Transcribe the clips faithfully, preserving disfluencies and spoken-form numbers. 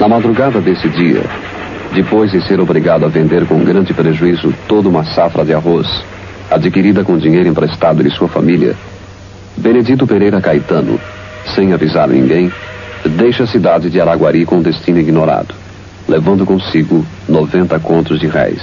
Na madrugada desse dia, depois de ser obrigado a vender com grande prejuízo toda uma safra de arroz, adquirida com dinheiro emprestado de sua família, Benedito Pereira Caetano, sem avisar ninguém, deixa a cidade de Araguari com destino ignorado, levando consigo noventa contos de réis.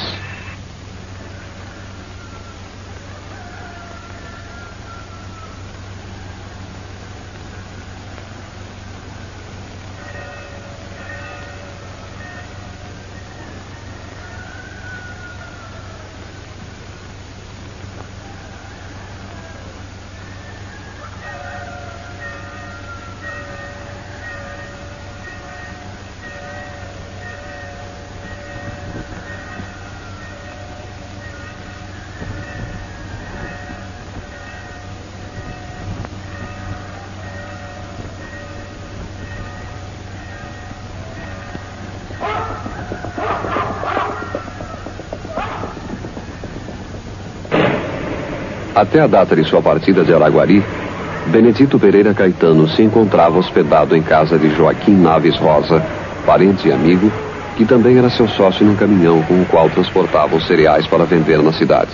Até a data de sua partida de Araguari, Benedito Pereira Caetano se encontrava hospedado em casa de Joaquim Naves Rosa, parente e amigo, que também era seu sócio num caminhão com o qual transportava os cereais para vender na cidade.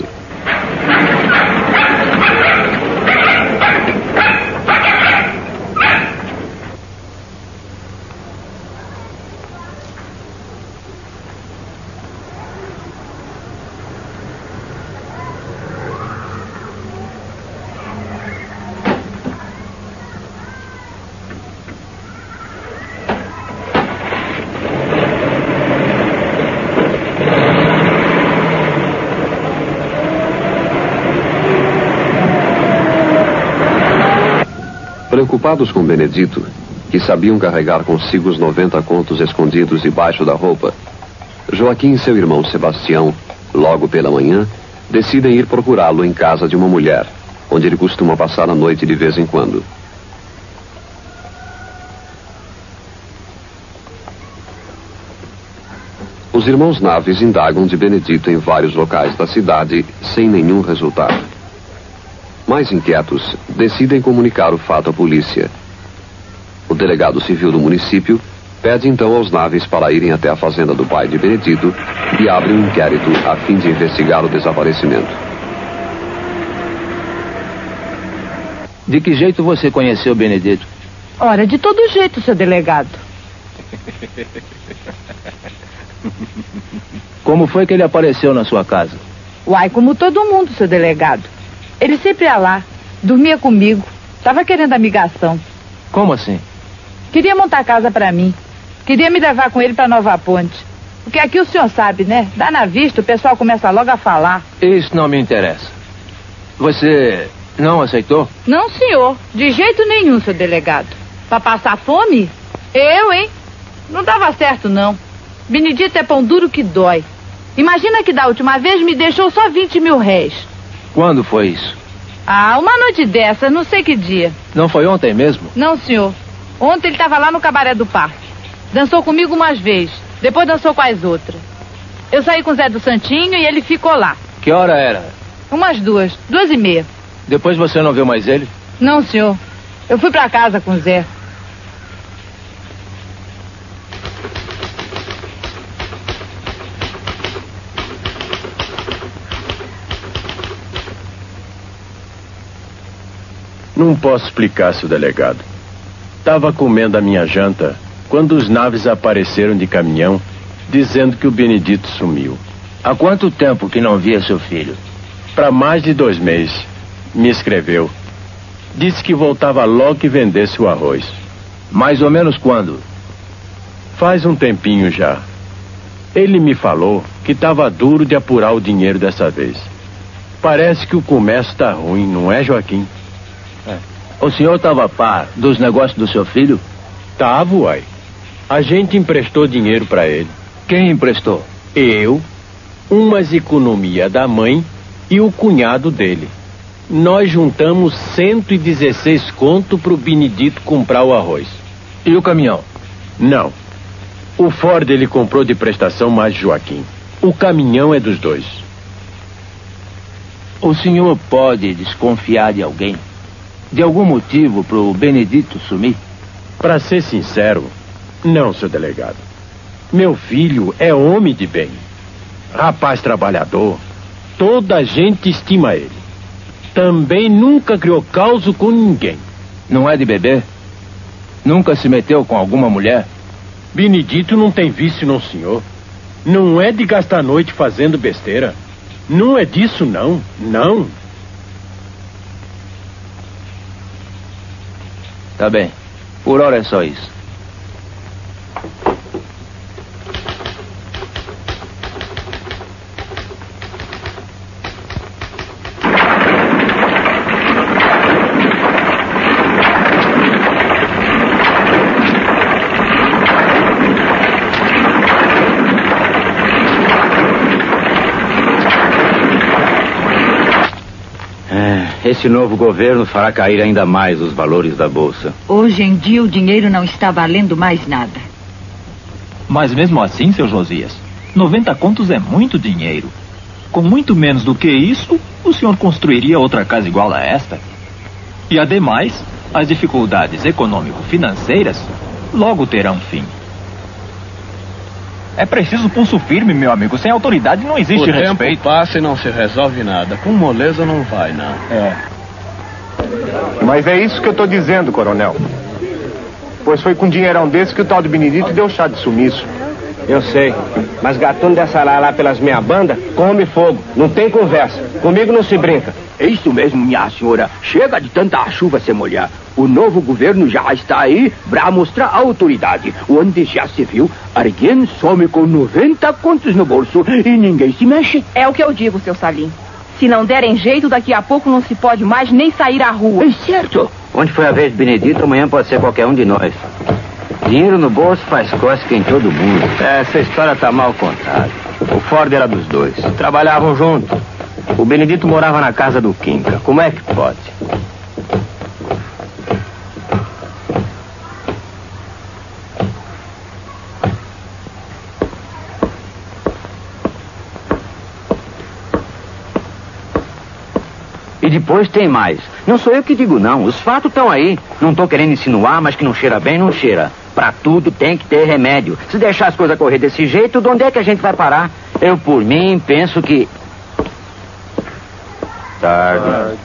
Preocupados com Benedito, que sabiam carregar consigo os noventa contos escondidos debaixo da roupa, Joaquim e seu irmão Sebastião, logo pela manhã, decidem ir procurá-lo em casa de uma mulher, onde ele costuma passar a noite de vez em quando. Os irmãos Naves indagam de Benedito em vários locais da cidade, sem nenhum resultado. Mais inquietos, decidem comunicar o fato à polícia. O delegado civil do município pede então aos Naves para irem até a fazenda do pai de Benedito e abre um inquérito a fim de investigar o desaparecimento. De que jeito você conheceu Benedito? Ora, de todo jeito, seu delegado. Como foi que ele apareceu na sua casa? Uai, como todo mundo, seu delegado. Ele sempre ia lá, dormia comigo, estava querendo amigação. Como assim? Queria montar casa para mim, queria me levar com ele para Nova Ponte. Porque aqui o senhor sabe, né? Dá na vista, o pessoal começa logo a falar. Isso não me interessa. Você não aceitou? Não, senhor, de jeito nenhum, seu delegado. Para passar fome? Eu, hein? Não dava certo, não. Benedito é pão duro que dói. Imagina que da última vez me deixou só vinte mil réis. Quando foi isso? Ah, uma noite dessa, não sei que dia. Não foi ontem mesmo? Não, senhor. Ontem ele estava lá no cabaré do parque. Dançou comigo umas vezes, depois dançou com as outras. Eu saí com o Zé do Santinho e ele ficou lá. Que hora era? Umas duas, duas e meia. Depois você não viu mais ele? Não, senhor. Eu fui para casa com o Zé. Não posso explicar, seu delegado. Estava comendo a minha janta quando os Naves apareceram de caminhão dizendo que o Benedito sumiu. Há quanto tempo que não via seu filho? Para mais de dois meses. Me escreveu. Disse que voltava logo que vendesse o arroz. Mais ou menos quando? Faz um tempinho já. Ele me falou que estava duro de apurar o dinheiro dessa vez. Parece que o comércio está ruim, não é, Joaquim? É. O senhor estava a par dos negócios do seu filho? Tava, uai. A gente emprestou dinheiro para ele. Quem emprestou? Eu, umas economia da mãe e o cunhado dele. Nós juntamos cento e dezesseis conto pro Benedito comprar o arroz. E o caminhão? Não. O Ford ele comprou de prestação mais Joaquim. O caminhão é dos dois. O senhor pode desconfiar de alguém? De algum motivo pro Benedito sumir? Para ser sincero, não, seu delegado. Meu filho é homem de bem. Rapaz trabalhador. Toda a gente estima ele. Também nunca criou causa com ninguém. Não é de beber? Nunca se meteu com alguma mulher? Benedito não tem vício, não, senhor. Não é de gastar a noite fazendo besteira. Não é disso, não. Não. Tá bem. Por hora é só isso. Esse novo governo fará cair ainda mais os valores da bolsa. Hoje em dia o dinheiro não está valendo mais nada. Mas mesmo assim, seu Josias, noventa contos é muito dinheiro. Com muito menos do que isso, o senhor construiria outra casa igual a esta. E ademais, as dificuldades econômico-financeiras logo terão fim. É preciso pulso firme, meu amigo. Sem autoridade não existe respeito. O tempo passa e não se resolve nada. Com moleza não vai, não. É. Mas é isso que eu tô dizendo, coronel. Pois foi com um dinheirão desse que o tal do Benedito deu chá de sumiço. Eu sei, mas gatuno dessa lá, lá pelas meia banda, come fogo, não tem conversa. Comigo não se brinca. É isso mesmo, minha senhora. Chega de tanta chuva se molhar. O novo governo já está aí para mostrar a autoridade. Onde já se viu, alguém some com noventa contos no bolso e ninguém se mexe. É o que eu digo, seu Salim. Se não derem jeito, daqui a pouco não se pode mais nem sair à rua. É certo. Onde foi a vez de Benedito, amanhã pode ser qualquer um de nós. Dinheiro no bolso faz cócega em todo mundo. Essa história tá mal contada. O Ford era dos dois. Trabalhavam juntos. O Benedito morava na casa do Quinca. Como é que pode? E depois tem mais. Não sou eu que digo não. Os fatos estão aí. Não tô querendo insinuar, mas que não cheira bem, não cheira. Pra tudo tem que ter remédio. Se deixar as coisas correr desse jeito, de onde é que a gente vai parar? Eu, por mim, penso que... Tarde.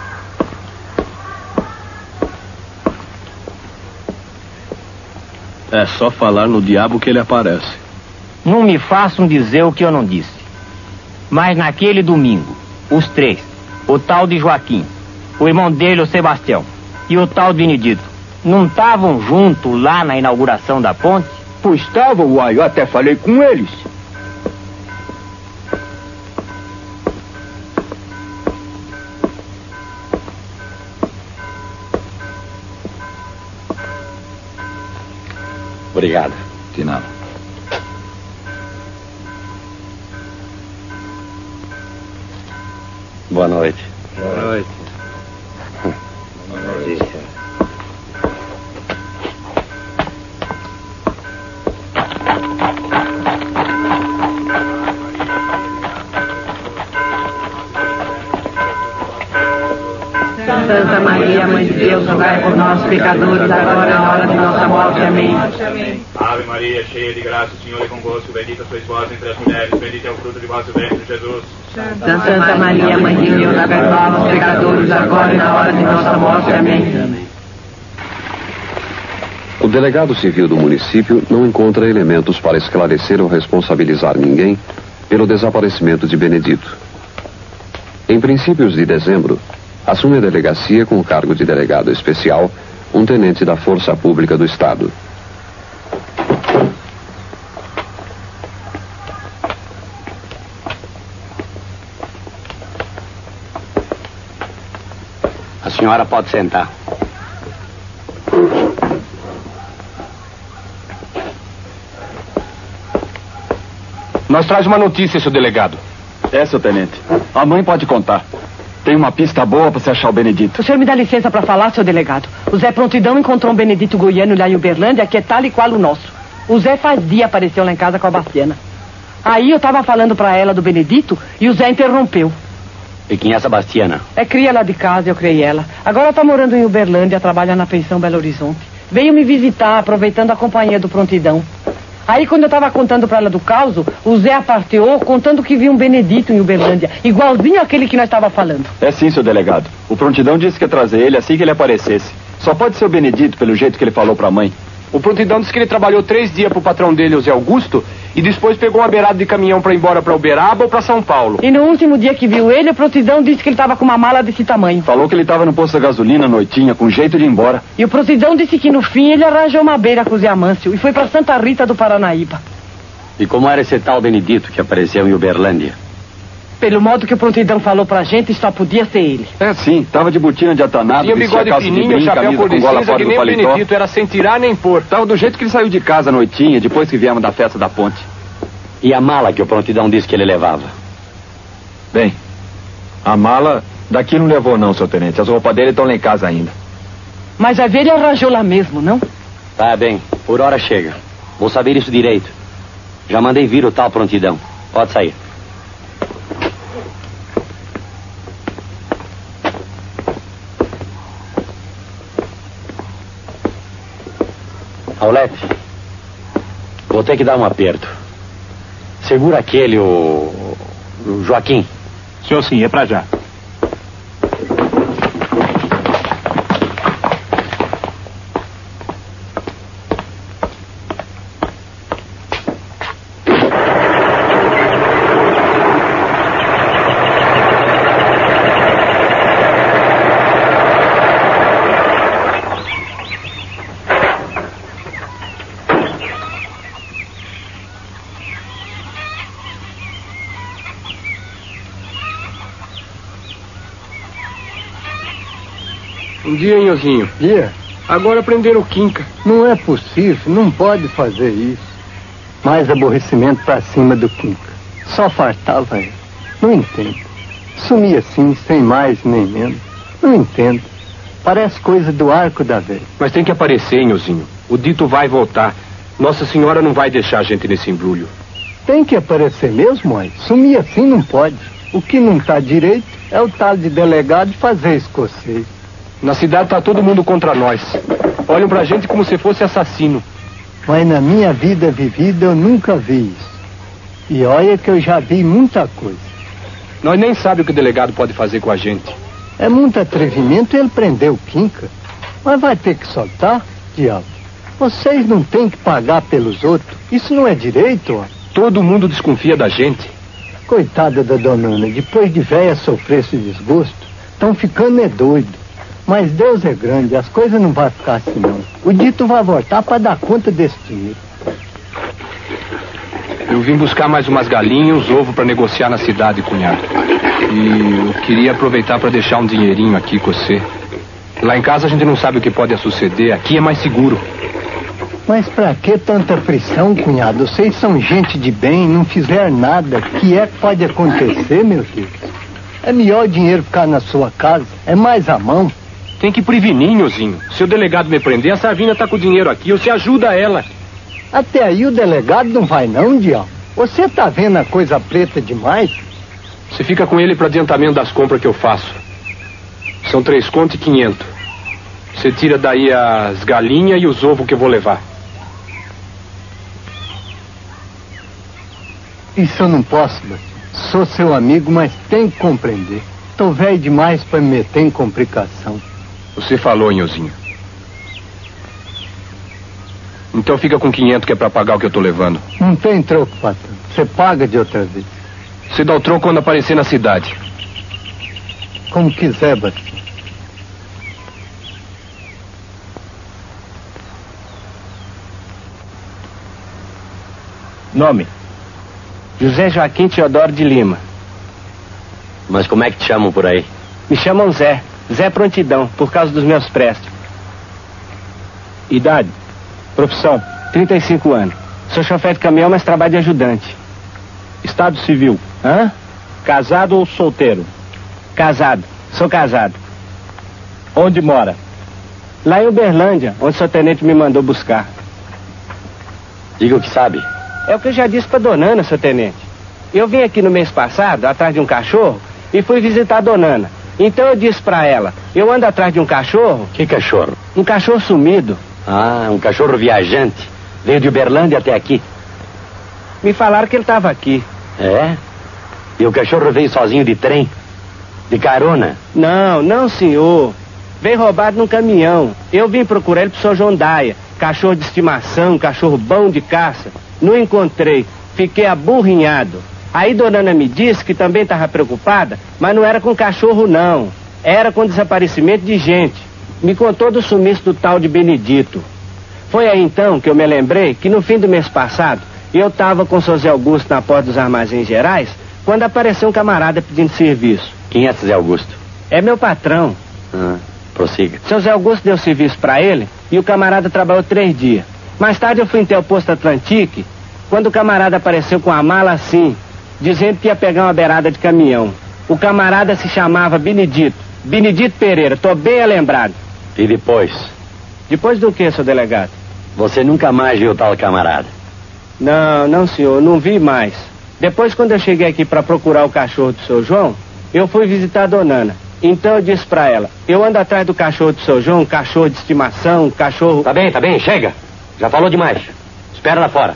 É só falar no diabo que ele aparece. Não me façam dizer o que eu não disse. Mas naquele domingo, os três, o tal de Joaquim, o irmão dele, o Sebastião, e o tal de Benedito, não estavam juntos lá na inauguração da ponte? Pois estavam, uai, eu até falei com eles. Obrigado. De nada. Boa noite. Boa noite. Boa noite. Santa Maria, Mãe de Deus, rogai por nós, pecadores, agora e na hora de nossa morte. Amém. Ave Maria, cheia de graça, o Senhor é convosco, bendita sois vós entre as mulheres, bendito é o fruto de vosso ventre, Jesus. Santa Maria, Mãe de Deus, rogai por nós, pecadores, agora e na hora de nossa morte. Amém. O delegado civil do município não encontra elementos para esclarecer ou responsabilizar ninguém pelo desaparecimento de Benedito. Em princípios de dezembro, assume a delegacia com o cargo de delegado especial um tenente da Força Pública do Estado. A senhora pode sentar. Nós traz uma notícia, seu delegado. É, seu tenente. A mãe pode contar. Tem uma pista boa para se achar o Benedito. O senhor me dá licença para falar, seu delegado. O Zé Prontidão encontrou um Benedito Goiano lá em Uberlândia, que é tal e qual o nosso. O Zé faz dia apareceu lá em casa com a Bastiana. Aí eu tava falando para ela do Benedito e o Zé interrompeu. E quem é essa Bastiana? É cria lá de casa, eu criei ela. Agora tá morando em Uberlândia, trabalha na pensão Belo Horizonte. Veio me visitar, aproveitando a companhia do Prontidão. Aí quando eu tava contando pra ela do caos, o Zé aparteou contando que viu um Benedito em Uberlândia, igualzinho àquele que nós tava falando. É sim, seu delegado. O prontidão disse que ia trazer ele assim que ele aparecesse. Só pode ser o Benedito, pelo jeito que ele falou pra mãe. O prontidão disse que ele trabalhou três dias pro patrão dele, o Zé Augusto, e depois pegou uma beirada de caminhão pra ir embora pra Uberaba ou pra São Paulo. E no último dia que viu ele, o prontidão disse que ele tava com uma mala desse tamanho. Falou que ele tava no posto da gasolina, noitinha, com jeito de ir embora. E o prontidão disse que no fim ele arranjou uma beira com o Zé Amâncio e foi pra Santa Rita do Paranaíba. E como era esse tal Benedito que apareceu em Uberlândia? Pelo modo que o prontidão falou pra gente, só podia ser ele. É sim, tava de botina de atanado, tinha bigode fininho, de chapéu cor de cinza, que nem o Benedito, era sem tirar nem pôr. Tava do jeito que ele saiu de casa à noitinha, depois que viemos da festa da ponte. E a mala que o prontidão disse que ele levava? Bem, a mala daqui não levou não, seu tenente. As roupas dele estão lá em casa ainda. Mas a ver ele arranjou lá mesmo, não? Tá bem, por hora chega. Vou saber isso direito. Já mandei vir o tal prontidão. Pode sair. Paulette, vou ter que dar um aperto. Segura aquele, o... o Joaquim. Senhor, sim, é pra já. Um dia, Inhozinho. Dia? Agora prenderam o Quinca. Não é possível, não pode fazer isso. Mais aborrecimento pra cima do Quinca. Só fartava ele. Não entendo. Sumia assim, sem mais nem menos. Não entendo. Parece coisa do arco da velha. Mas tem que aparecer, Inhozinho. O dito vai voltar. Nossa Senhora não vai deixar a gente nesse embrulho. Tem que aparecer mesmo, mãe. Sumir assim não pode. O que não tá direito é o tal de delegado fazer escocês. Na cidade tá todo mundo contra nós. Olham pra gente como se fosse assassino. Mas na minha vida vivida eu nunca vi isso. E olha que eu já vi muita coisa. Nós nem sabemos o que o delegado pode fazer com a gente. É muito atrevimento ele prender o Quinca. Mas vai ter que soltar, diabo. Vocês não têm que pagar pelos outros. Isso não é direito, ó. Todo mundo desconfia da gente. Coitada da dona Ana, depois de véia sofrer esse desgosto, estão ficando é doido. Mas Deus é grande, as coisas não vão ficar assim não. O dito vai voltar para dar conta desse dinheiro. Eu vim buscar mais umas galinhas e uns ovos para negociar na cidade, cunhado. E eu queria aproveitar para deixar um dinheirinho aqui com você. Lá em casa a gente não sabe o que pode suceder, aqui é mais seguro. Mas pra que tanta frição, cunhado? Vocês são gente de bem, não fizeram nada. O que é que pode acontecer, meu Deus? É melhor o dinheiro ficar na sua casa, é mais à mão. Tem que prevenir, Nhozinho. Se o delegado me prender, a Savina tá com o dinheiro aqui, você ajuda ela. Até aí o delegado não vai não, diabo. Você tá vendo a coisa preta demais? Você fica com ele para adiantamento das compras que eu faço. São três contos e quinhentos. Você tira daí as galinhas e os ovos que eu vou levar. Isso eu não posso, Bastião. Sou seu amigo, mas tem que compreender. Tô velho demais para me meter em complicação. Você falou, Nhozinho. Então fica com quinhentos que é para pagar o que eu tô levando. Não tem troco, patrão. Você paga de outra vez. Você dá o troco quando aparecer na cidade. Como quiser, Bastião. Nome: José Joaquim Teodoro de Lima. Mas como é que te chamam por aí? Me chamam Zé. Zé Prontidão, por causa dos meus prestos. Idade: profissão, trinta e cinco anos. Sou chofer de caminhão, mas trabalho de ajudante. Estado civil: hã? Casado ou solteiro? Casado. Sou casado. Onde mora? Lá em Uberlândia, onde o seu tenente me mandou buscar. Diga o que sabe. É o que eu já disse pra dona Ana, seu tenente. Eu vim aqui no mês passado, atrás de um cachorro, e fui visitar a dona Ana. Então eu disse pra ela, eu ando atrás de um cachorro... Que cachorro? Um cachorro sumido. Ah, um cachorro viajante. Veio de Uberlândia até aqui. Me falaram que ele estava aqui. É? E o cachorro veio sozinho de trem? De carona? Não, não, senhor. Veio roubado num caminhão. Eu vim procurar ele pro senhor João Daia. Cachorro de estimação, cachorro bom de caça. Não encontrei. Fiquei aburrinhado. Aí Dona Ana me disse que também estava preocupada, mas não era com cachorro, não. Era com desaparecimento de gente. Me contou do sumiço do tal de Benedito. Foi aí então que eu me lembrei que no fim do mês passado eu estava com o seu Zé Augusto na porta dos Armazéns Gerais quando apareceu um camarada pedindo serviço. Quem é esse Zé Augusto? É meu patrão. Ah, prossiga. Seu Zé Augusto deu serviço para ele e o camarada trabalhou três dias. Mais tarde eu fui até o posto Atlantique quando o camarada apareceu com a mala assim, dizendo que ia pegar uma beirada de caminhão. O camarada se chamava Benedito. Benedito Pereira, tô bem lembrado. E depois? Depois do que, seu delegado? Você nunca mais viu o tal camarada? Não, não, senhor, não vi mais. Depois, quando eu cheguei aqui para procurar o cachorro do seu João, eu fui visitar a Dona Ana. Então eu disse para ela, eu ando atrás do cachorro do seu João, cachorro de estimação, cachorro... Tá bem, tá bem, chega. Já falou demais. Espera lá fora.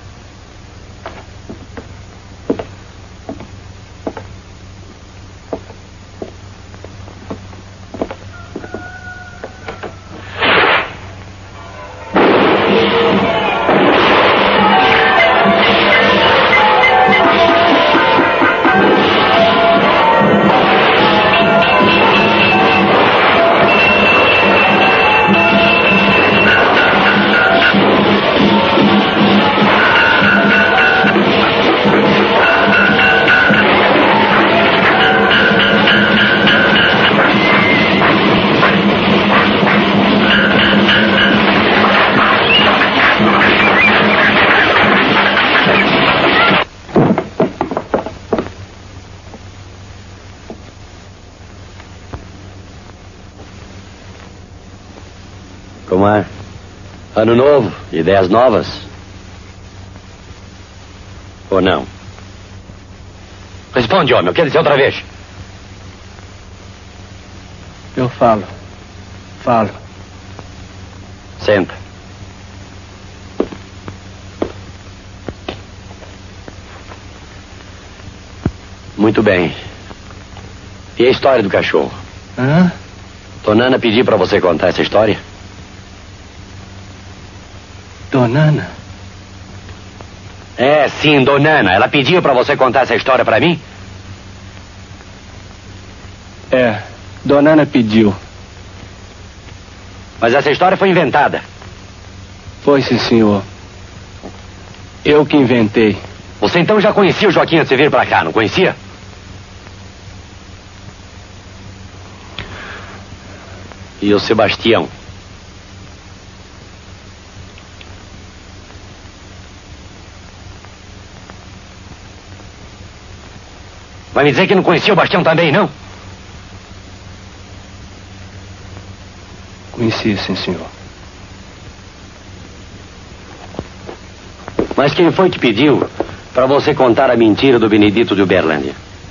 Como é? Ano novo, ideias novas? Ou não? Responde, homem, eu quero dizer outra vez. Eu falo. Falo. Senta. Muito bem. E a história do cachorro? Hã? Dona Ana pediu pra você contar essa história? Dona Ana? É, sim, Dona Ana. Ela pediu pra você contar essa história pra mim? É, Dona Ana pediu. Mas essa história foi inventada. Foi, sim, senhor. Eu que inventei. Você então já conhecia o Joaquim antes de vir pra cá, não conhecia? E o Sebastião? Vai me dizer que não conhecia o Bastião também, não? Conhecia, sim, senhor. Mas quem foi que pediu para você contar a mentira do Benedito de Uberlândia?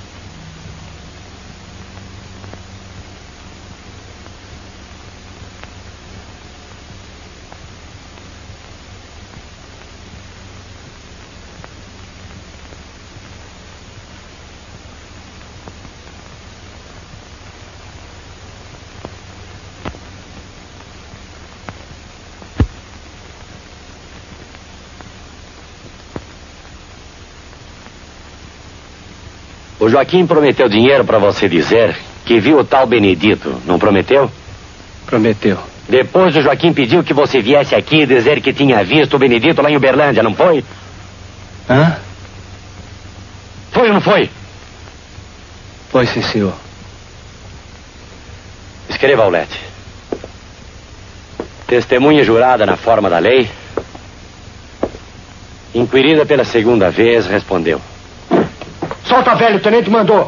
O Joaquim prometeu dinheiro para você dizer que viu o tal Benedito, não prometeu? Prometeu. Depois o Joaquim pediu que você viesse aqui dizer que tinha visto o Benedito lá em Uberlândia, não foi? Hã? Foi ou não foi? Foi, sim, senhor. Escreva, Aulete. Testemunha jurada na forma da lei. Inquirida pela segunda vez, respondeu. Solta, velho, o tenente mandou.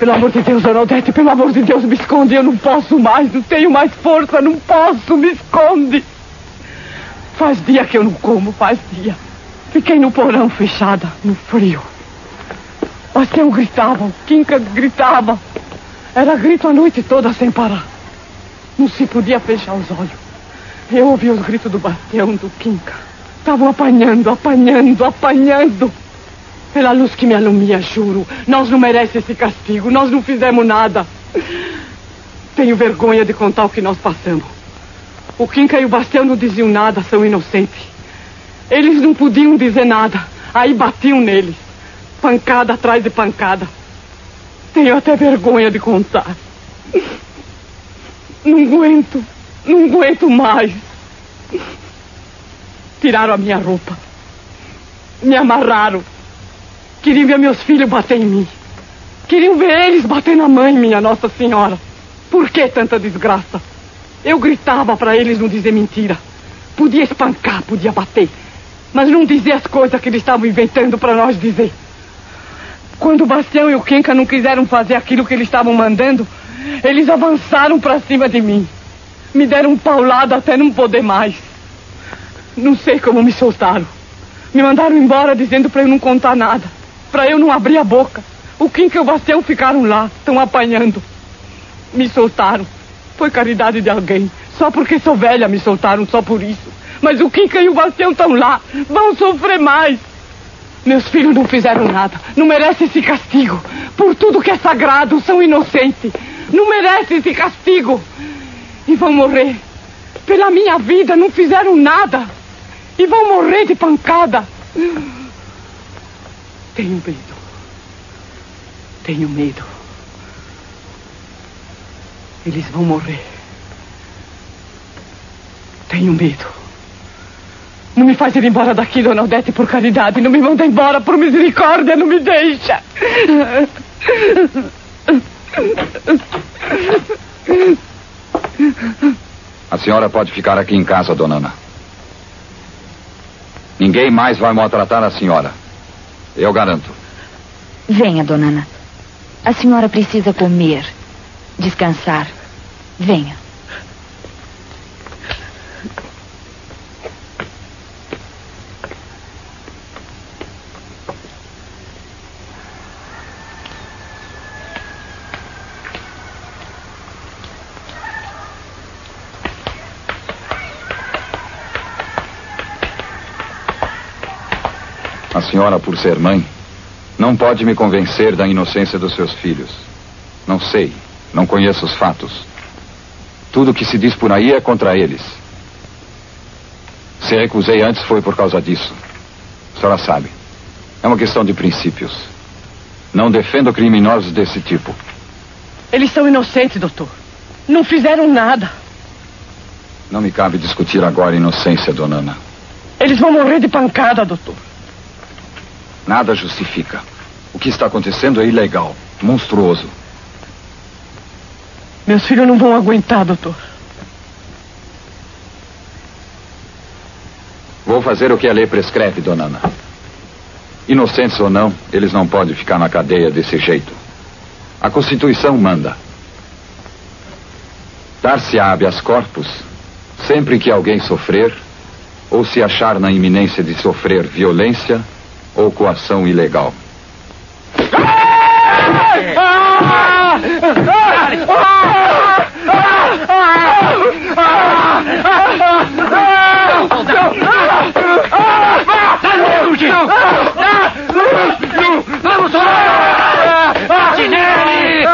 Pelo amor de Deus, Dona Odete, pelo amor de Deus, me esconde. Eu não posso mais, não tenho mais força, não posso, me esconde. Faz dia que eu não como, faz dia. Fiquei no porão fechada, no frio. Bastião gritava, o Quinca gritava. Era grito a noite toda sem parar. Não se podia fechar os olhos. Eu ouvi os gritos do Bastião, do Quinca. Estavam apanhando, apanhando, apanhando. Pela luz que me alumia, juro. Nós não merecemos esse castigo. Nós não fizemos nada. Tenho vergonha de contar o que nós passamos. O Quinca e o Bastião não diziam nada, são inocentes. Eles não podiam dizer nada. Aí batiam neles. Pancada atrás de pancada. Tenho até vergonha de contar. Não aguento. Não aguento mais. Tiraram a minha roupa. Me amarraram. Queriam ver meus filhos bater em mim. Queriam ver eles bater na mãe, minha Nossa Senhora. Por que tanta desgraça? Eu gritava para eles não dizer mentira. Podia espancar, podia bater. Mas não dizer as coisas que eles estavam inventando para nós dizer. Quando o Bastião e o Quinca não quiseram fazer aquilo que eles estavam mandando, eles avançaram para cima de mim. Me deram um paulado até não poder mais. Não sei como me soltaram. Me mandaram embora dizendo para eu não contar nada. Para eu não abrir a boca. O Quinca e o Bastião ficaram lá, estão apanhando. Me soltaram. Foi caridade de alguém. Só porque sou velha me soltaram, só por isso. Mas o Quinca e o Bastião estão lá. Vão sofrer mais. Meus filhos não fizeram nada. Não merecem esse castigo. Por tudo que é sagrado, são inocentes. Não merecem esse castigo. E vão morrer. Pela minha vida, não fizeram nada. E vão morrer de pancada. Tenho medo. Tenho medo. Eles vão morrer. Tenho medo. Não me faz ir embora daqui, Dona Odete, por caridade. Não me manda embora, por misericórdia. Não me deixa. A senhora pode ficar aqui em casa, Dona Ana. Ninguém mais vai maltratar a senhora. Eu garanto. Venha, Dona Ana. A senhora precisa comer, descansar. Venha. A senhora, por ser mãe, não pode me convencer da inocência dos seus filhos. Não sei, não conheço os fatos. Tudo que se diz por aí é contra eles. Se recusei antes foi por causa disso. A senhora sabe. É uma questão de princípios. Não defendo criminosos desse tipo. Eles são inocentes, doutor. Não fizeram nada. Não me cabe discutir agora a inocência, Dona Ana. Eles vão morrer de pancada, doutor. Nada justifica. O que está acontecendo é ilegal, monstruoso. Meus filhos não vão aguentar, doutor. Vou fazer o que a lei prescreve, Dona Ana. Inocentes ou não, eles não podem ficar na cadeia desse jeito. A Constituição manda. Dar-se habeas corpus sempre que alguém sofrer ou se achar na iminência de sofrer violência ou coação ilegal. Vamos lá! Bate nele!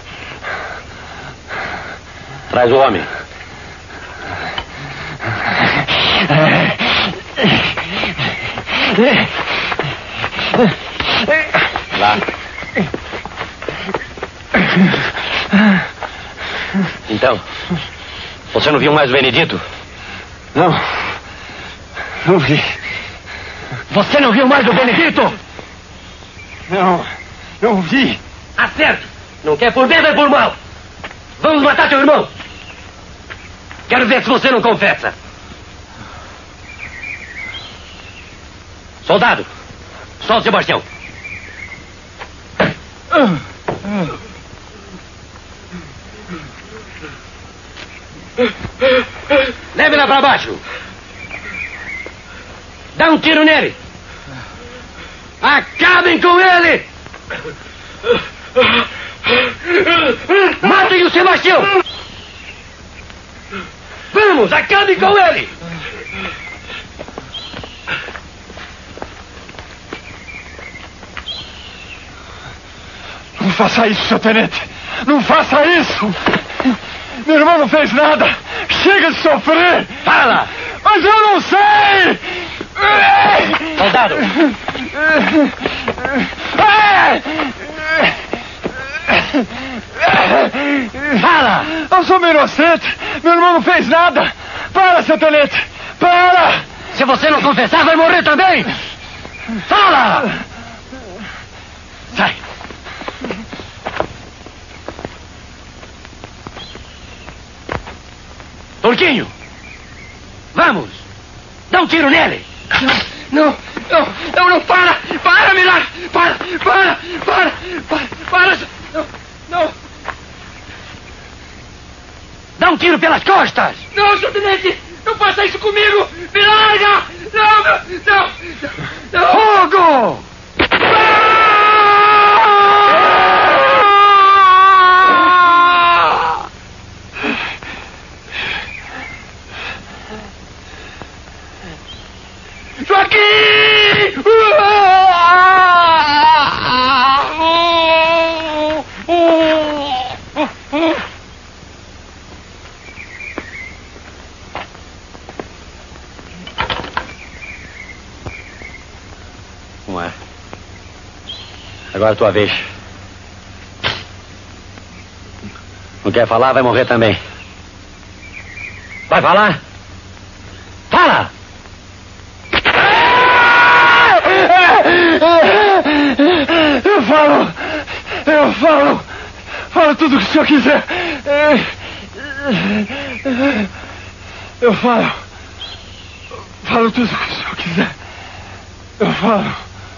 Traz o homem. Lá. Então, você não viu mais o Benedito? Não. Não vi. Você não viu mais o Benedito? Não. Não vi. Acerto. Não quer por bem, vai por mal. Vamos matar teu irmão. Quero ver se você não confessa. Soldado, solte Sebastião. Leve-la para baixo. Dá um tiro nele. Acabem com ele. Matem o Sebastião. Vamos, acabem com ele. Não faça isso, seu tenente. Não faça isso. Meu irmão não fez nada. Chega de sofrer. Fala. Mas eu não sei. Soldado. Fala. Eu sou um inocente. Meu irmão não fez nada. Para, seu tenente. Para. Se você não confessar, vai morrer também. Fala. Sai. Turquinho! Vamos! Dá um tiro nele! Não, não, não, não, para! Para, Mirar! Para, para, para, para, para! Não, não! Dá um tiro pelas costas! Não, seu tenente! Não faça isso comigo! Me larga! Não, não, não! não. Fogo! Joaquim! Não é. Agora é a tua vez. Não quer falar, vai morrer também. Vai falar? Fala! Eu falo, eu falo, falo tudo o que o senhor quiser. Eu falo, falo tudo o que o senhor quiser. Eu falo.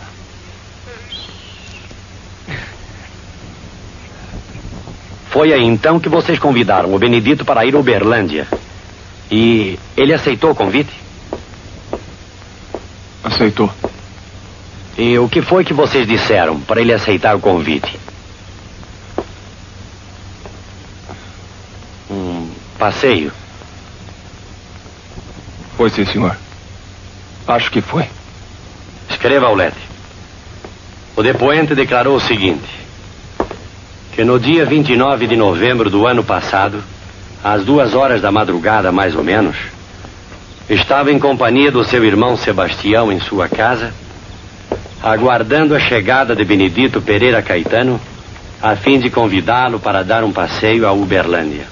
Foi aí então que vocês convidaram o Benedito para ir a Uberlândia. E ele aceitou o convite? Aceitou. E o que foi que vocês disseram para ele aceitar o convite? Um passeio? Foi sim, senhor. Acho que foi. Escreva ao letre. O depoente declarou o seguinte: que no dia vinte e nove de novembro do ano passado, às duas horas da madrugada mais ou menos, estava em companhia do seu irmão Sebastião em sua casa, aguardando a chegada de Benedito Pereira Caetano, a fim de convidá-lo para dar um passeio a Uberlândia.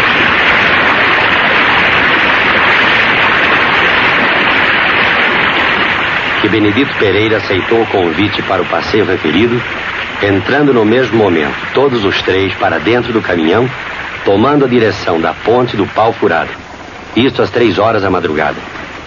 Que Benedito Pereira aceitou o convite para o passeio referido, entrando no mesmo momento, todos os três para dentro do caminhão, tomando a direção da ponte do Pau Furado. Isto às três horas da madrugada.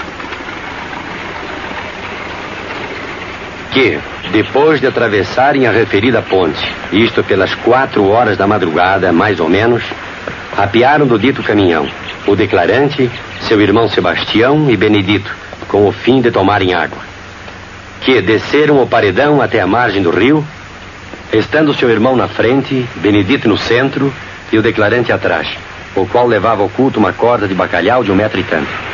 Que, depois de atravessarem a referida ponte, isto pelas quatro horas da madrugada, mais ou menos, apearam do dito caminhão o declarante, seu irmão Sebastião e Benedito, com o fim de tomarem água. Que desceram o paredão até a margem do rio, estando seu irmão na frente, Benedito no centro e o declarante atrás, o qual levava oculto uma corda de bacalhau de um metro e tanto.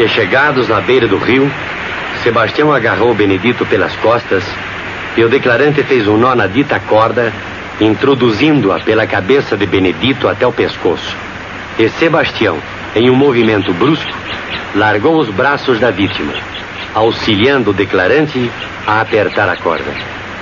Que, chegados na beira do rio, Sebastião agarrou Benedito pelas costas e o declarante fez um nó na dita corda, introduzindo-a pela cabeça de Benedito até o pescoço. E Sebastião, em um movimento brusco, largou os braços da vítima, auxiliando o declarante a apertar a corda.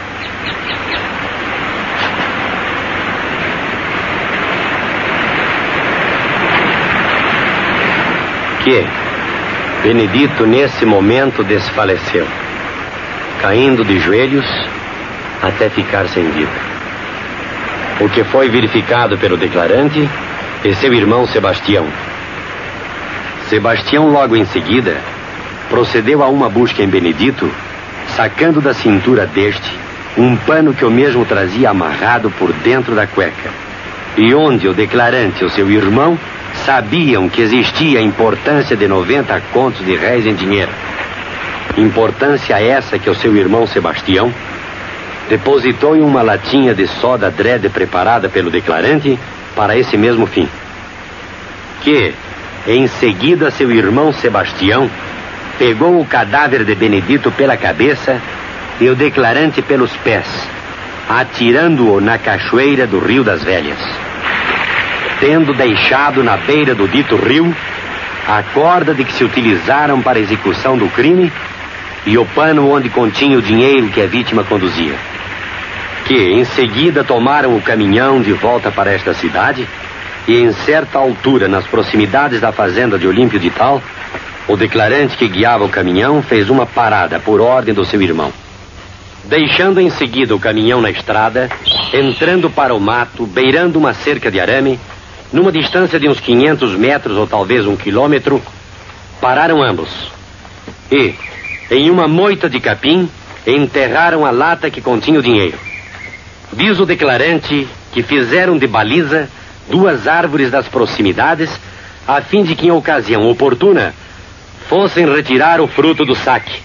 Que Benedito, nesse momento, desfaleceu, caindo de joelhos até ficar sem vida. O que foi verificado pelo declarante e seu irmão Sebastião. Sebastião, logo em seguida, procedeu a uma busca em Benedito, sacando da cintura deste um pano que o mesmo trazia amarrado por dentro da cueca, e onde o declarante e o seu irmão sabiam que existia a importância de noventa contos de réis em dinheiro. Importância essa que o seu irmão Sebastião depositou em uma latinha de soda Drede preparada pelo declarante para esse mesmo fim. Que, em seguida, seu irmão Sebastião pegou o cadáver de Benedito pela cabeça e o declarante pelos pés, atirando-o na cachoeira do Rio das Velhas, tendo deixado na beira do dito rio a corda de que se utilizaram para a execução do crime e o pano onde continha o dinheiro que a vítima conduzia. Que, em seguida, tomaram o caminhão de volta para esta cidade e, em certa altura, nas proximidades da fazenda de Olímpio de Tal, o declarante que guiava o caminhão fez uma parada por ordem do seu irmão. Deixando em seguida o caminhão na estrada, entrando para o mato, beirando uma cerca de arame, numa distância de uns quinhentos metros ou talvez um quilômetro, pararam ambos e, em uma moita de capim, enterraram a lata que continha o dinheiro. Diz o declarante que fizeram de baliza duas árvores das proximidades, a fim de que, em ocasião oportuna, fossem retirar o fruto do saque.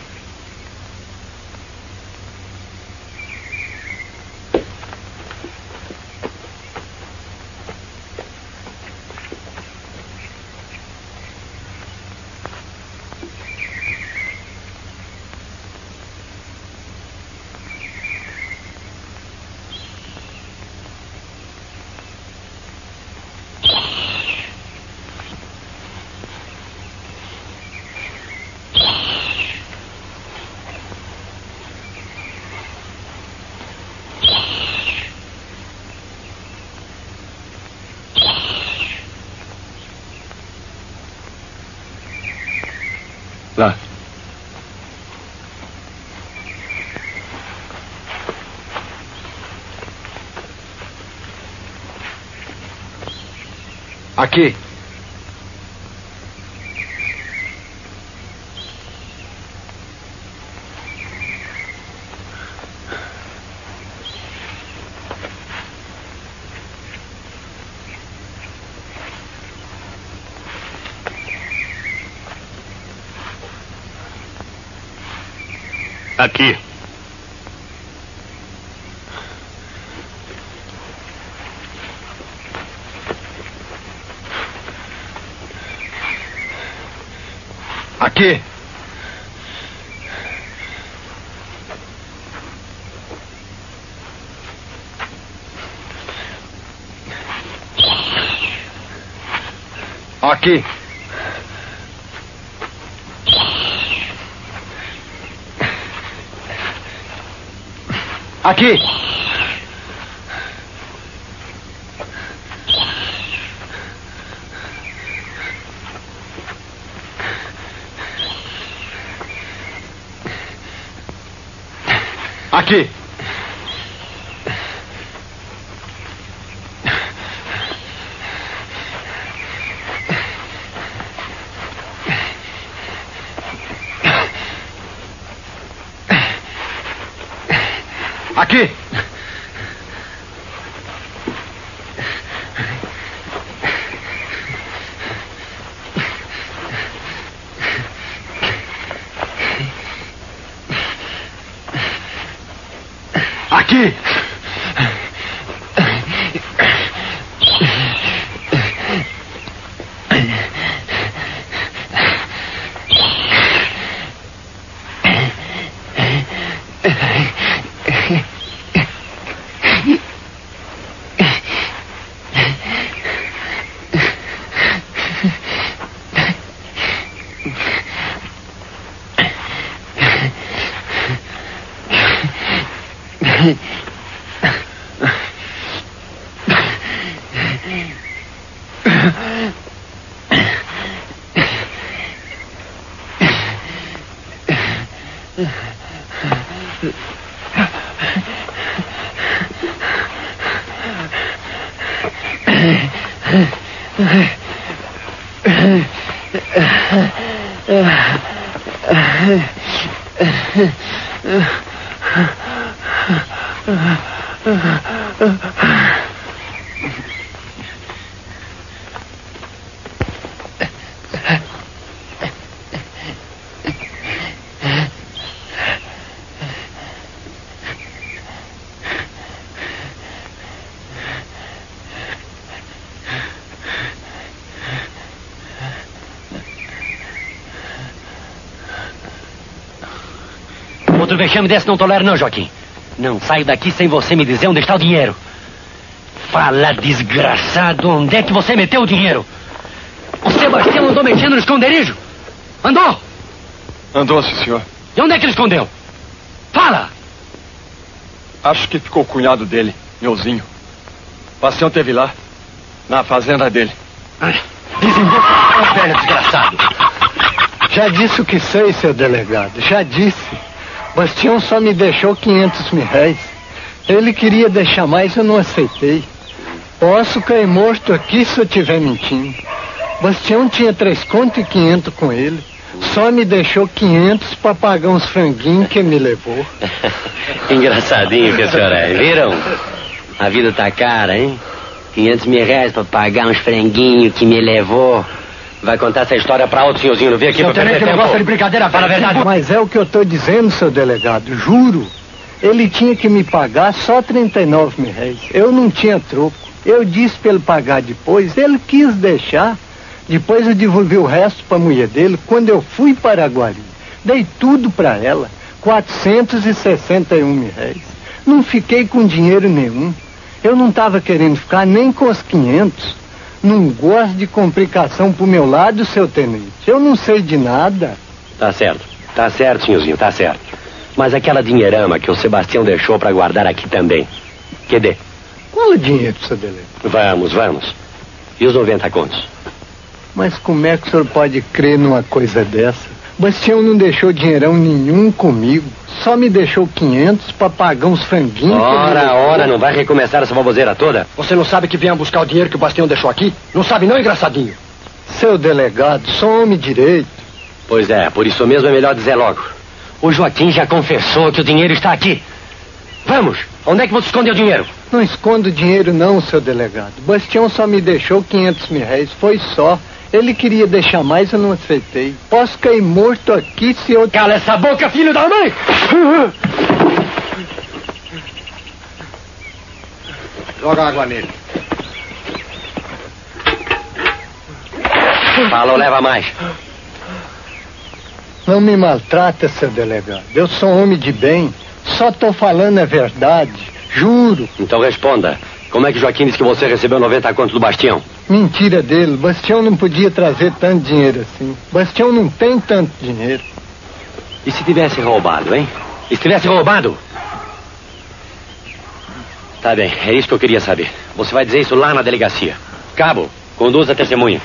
Lá. Aqui. Aqui. Aqui. Aqui. Aqui. Aqui. Aqui. Aqui. Outro vexame desse não tolero não, Joaquim. Não saio daqui sem você me dizer onde está o dinheiro. Fala, desgraçado, onde é que você meteu o dinheiro? O Sebastião andou mexendo no esconderijo? Andou? Andou, sim, senhor. E onde é que ele escondeu? Fala! Acho que ficou o cunhado dele, meuzinho. O Bastião teve lá, na fazenda dele. Desembolsa, velho desgraçado. Já disse o que sei, seu delegado, já disse. Bastião só me deixou quinhentos mil réis. Ele queria deixar mais, eu não aceitei. Posso cair morto aqui se eu estiver mentindo. Bastião tinha três contos e quinhentos com ele. Só me deixou quinhentos para pagar uns franguinhos que me levou. Engraçadinho que a senhora é, viram? A vida tá cara, hein? quinhentos mil reais para pagar uns franguinhos que me levou. Vai contar essa história pra outro senhorzinho, não vem aqui pra perder tempo. Não gosta de brincadeira, fala a verdade. Mas é o que eu tô dizendo, seu delegado, juro. Ele tinha que me pagar só trinta e nove mil réis. Eu não tinha troco. Eu disse pra ele pagar depois, ele quis deixar. Depois eu devolvi o resto pra mulher dele. Quando eu fui para Guari, dei tudo pra ela, quatrocentos e sessenta e um mil réis. Não fiquei com dinheiro nenhum. Eu não tava querendo ficar nem com os quinhentos. Não gosto de complicação pro meu lado, seu tenente. Eu não sei de nada. Tá certo. Tá certo, senhorzinho, tá certo. Mas aquela dinheirama que o Sebastião deixou pra guardar aqui também. Cadê? Qual é o dinheiro, seu delegado? Vamos, vamos. E os noventa contos? Mas como é que o senhor pode crer numa coisa dessa? Bastião não deixou dinheirão nenhum comigo. Só me deixou quinhentos pra pagar uns franguinhos. Ora, ora, não vai recomeçar essa baboseira toda? Você não sabe que venha buscar o dinheiro que o Bastião deixou aqui? Não sabe não, engraçadinho? Seu delegado, sou homem direito. Pois é, por isso mesmo é melhor dizer logo. O Joaquim já confessou que o dinheiro está aqui. Vamos, onde é que você escondeu o dinheiro? Não escondo dinheiro não, seu delegado. Bastião só me deixou quinhentos mil réis, foi só. Ele queria deixar mais, eu não aceitei. Posso cair morto aqui se eu... Cala essa boca, filho da mãe! Joga água nele. Fala ou leva mais. Não me maltrata, seu delegado. Eu sou homem de bem. Só tô falando a verdade. Juro. Então responda. Como é que Joaquim disse que você recebeu noventa contos do Bastião? Mentira dele. Bastião não podia trazer tanto dinheiro assim. Bastião não tem tanto dinheiro. E se tivesse roubado, hein? E se tivesse roubado? Tá bem, é isso que eu queria saber. Você vai dizer isso lá na delegacia. Cabo, conduza a testemunha.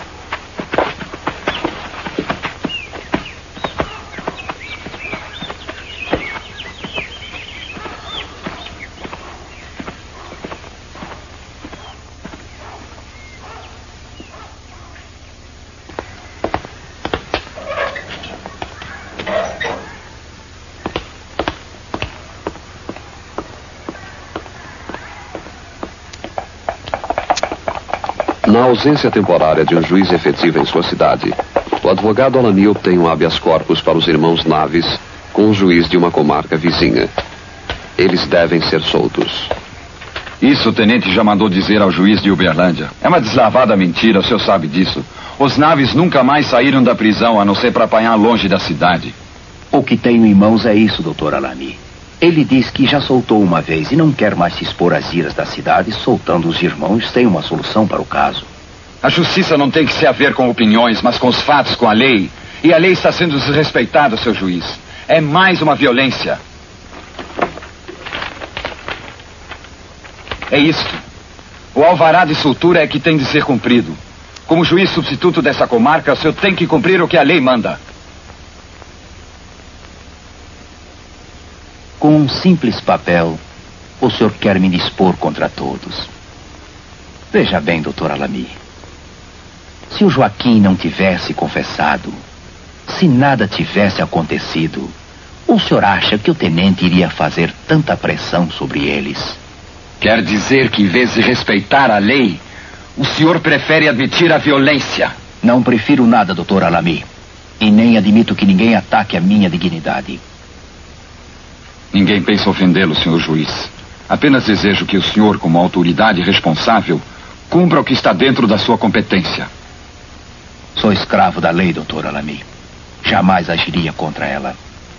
Na ausência temporária de um juiz efetivo em sua cidade, o advogado Alani obtém um habeas corpus para os irmãos Naves com o juiz de uma comarca vizinha. Eles devem ser soltos. Isso o tenente já mandou dizer ao juiz de Uberlândia. É uma deslavada mentira, o senhor sabe disso. Os Naves nunca mais saíram da prisão, a não ser para apanhar longe da cidade. O que tenho em mãos é isso, doutor Alani. Ele diz que já soltou uma vez e não quer mais se expor às iras da cidade, soltando os irmãos sem uma solução para o caso. A justiça não tem que se haver com opiniões, mas com os fatos, com a lei. E a lei está sendo desrespeitada, seu juiz. É mais uma violência. É isto. O alvará de soltura é que tem de ser cumprido. Como juiz substituto dessa comarca, o senhor tem que cumprir o que a lei manda. Com um simples papel, o senhor quer me dispor contra todos. Veja bem, doutor Alamy. Se o Joaquim não tivesse confessado, se nada tivesse acontecido, o senhor acha que o tenente iria fazer tanta pressão sobre eles? Quer dizer que, em vez de respeitar a lei, o senhor prefere admitir a violência? Não prefiro nada, doutor Alamy. E nem admito que ninguém ataque a minha dignidade. Ninguém pensa ofendê-lo, senhor juiz. Apenas desejo que o senhor, como autoridade responsável, cumpra o que está dentro da sua competência. Sou escravo da lei, doutor Alamy. Jamais agiria contra ela.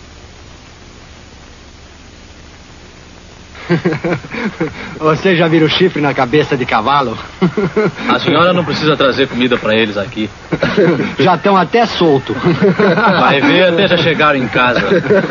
Você já vira o chifre na cabeça de cavalo? A senhora não precisa trazer comida para eles aqui. Já estão até solto. Vai ver até já chegaram em casa.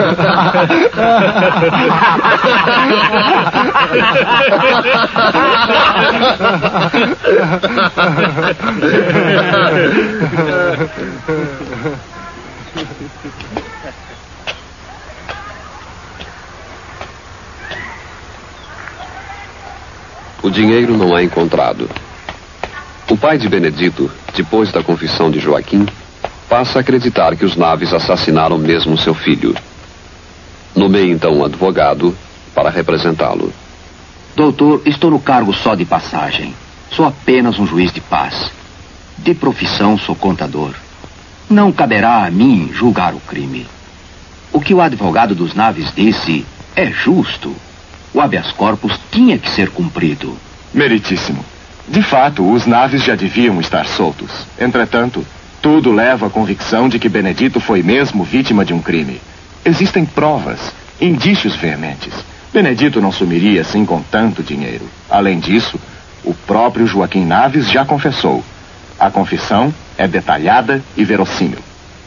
O dinheiro não é encontrado. O pai de Benedito, depois da confissão de Joaquim, passa a acreditar que os Naves assassinaram mesmo seu filho. Nomeia então um advogado para representá-lo. Doutor, estou no cargo só de passagem. Sou apenas um juiz de paz. De profissão sou contador. Não caberá a mim julgar o crime. O que o advogado dos Naves disse é justo. O habeas corpus tinha que ser cumprido. Meritíssimo. De fato, os Naves já deviam estar soltos. Entretanto, tudo leva à convicção de que Benedito foi mesmo vítima de um crime. Existem provas, indícios veementes. Benedito não sumiria assim com tanto dinheiro. Além disso, o próprio Joaquim Naves já confessou. A confissão é detalhada e verossímil.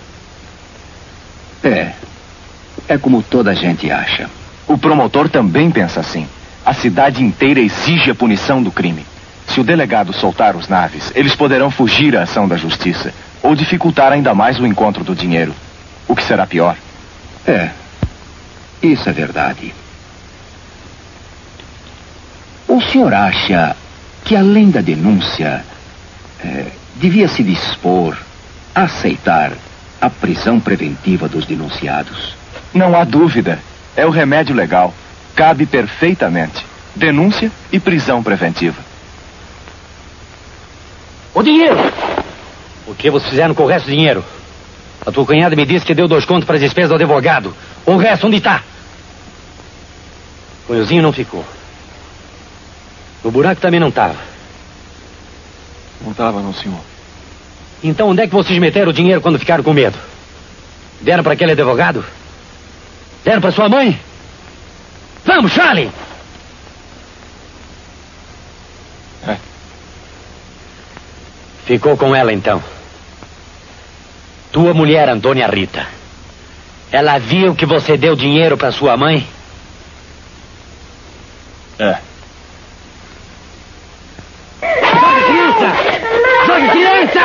É. É como toda a gente acha. O promotor também pensa assim. A cidade inteira exige a punição do crime. Se o delegado soltar os Naves, eles poderão fugir à ação da justiça ou dificultar ainda mais o encontro do dinheiro. O que será pior? É. Isso é verdade. O senhor acha que, além da denúncia, é, devia se dispor a aceitar a prisão preventiva dos denunciados? Não há dúvida. É o remédio legal. Cabe perfeitamente. Denúncia e prisão preventiva. O dinheiro! O que vocês fizeram com o resto do dinheiro? A tua cunhada me disse que deu dois contos para as despesas do advogado. O resto, onde está? O cunhozinho não ficou. O buraco também não estava. Não estava, não, senhor. Então onde é que vocês meteram o dinheiro quando ficaram com medo? Deram para aquele advogado? Deram para sua mãe? Vamos, Charlie! É. Ficou com ela, então. Tua mulher, Antônia Rita. Ela viu que você deu dinheiro para sua mãe? É. Joga, criança! Joga, criança!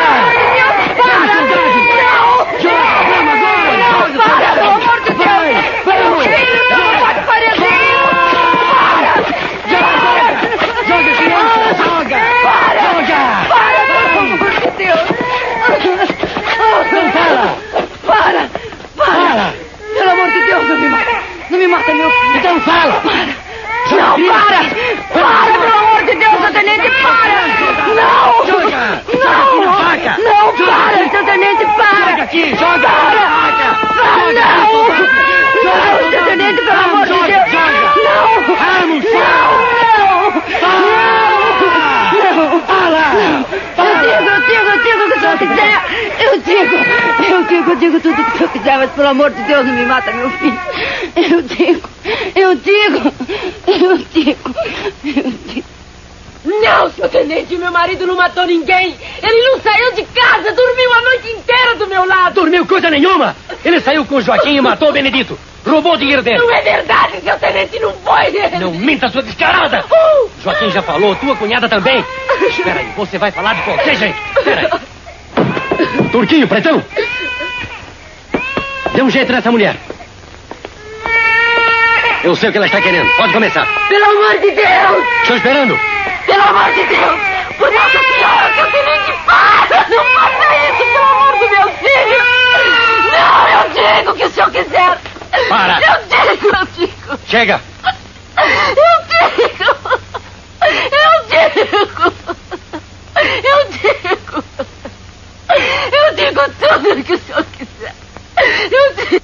Para! Para! Pelo amor de Deus, não me mata! Não me mata, meu filho! Então fala! Para! Não, para! Para, pelo amor de Deus, seu tenente, para! Não! Joga! Não! Joga! Não, para, seu tenente, para! Joga aqui! Joga! Para! Não! Não, seu tenente, pelo amor de Deus! Não! Vamos! Não! Não! Fala! Eu digo, eu digo, eu digo o que o senhor quiser! Eu digo, eu digo, eu digo tudo o que o senhor quiser, mas pelo amor de Deus não me mata, meu filho. Eu digo, eu digo, eu digo, eu digo. Não, seu tenente, meu marido não matou ninguém. Ele não saiu de casa, dormiu a noite inteira do meu lado. Dormiu coisa nenhuma! Ele saiu com o Joaquim e matou o Benedito. Roubou o dinheiro dele. Não é verdade, seu tenente, não foi ele. Não minta, sua descarada. Uh! Joaquim já falou, tua cunhada também. Espera aí, você vai falar de qualquer jeito. Espera aí. Turquinho, pretão. Dê um jeito nessa mulher. Eu sei o que ela está querendo. Pode começar. Pelo amor de Deus! Estou esperando. Pelo amor de Deus! Por isso, senhora, que o tenente para! Não faça isso, pelo amor do meu filho! Não, eu digo que o senhor quiser! Para! Eu digo, eu digo! Chega! Eu digo! Eu digo! Eu digo! Eu digo tudo que o senhor quiser! Eu digo!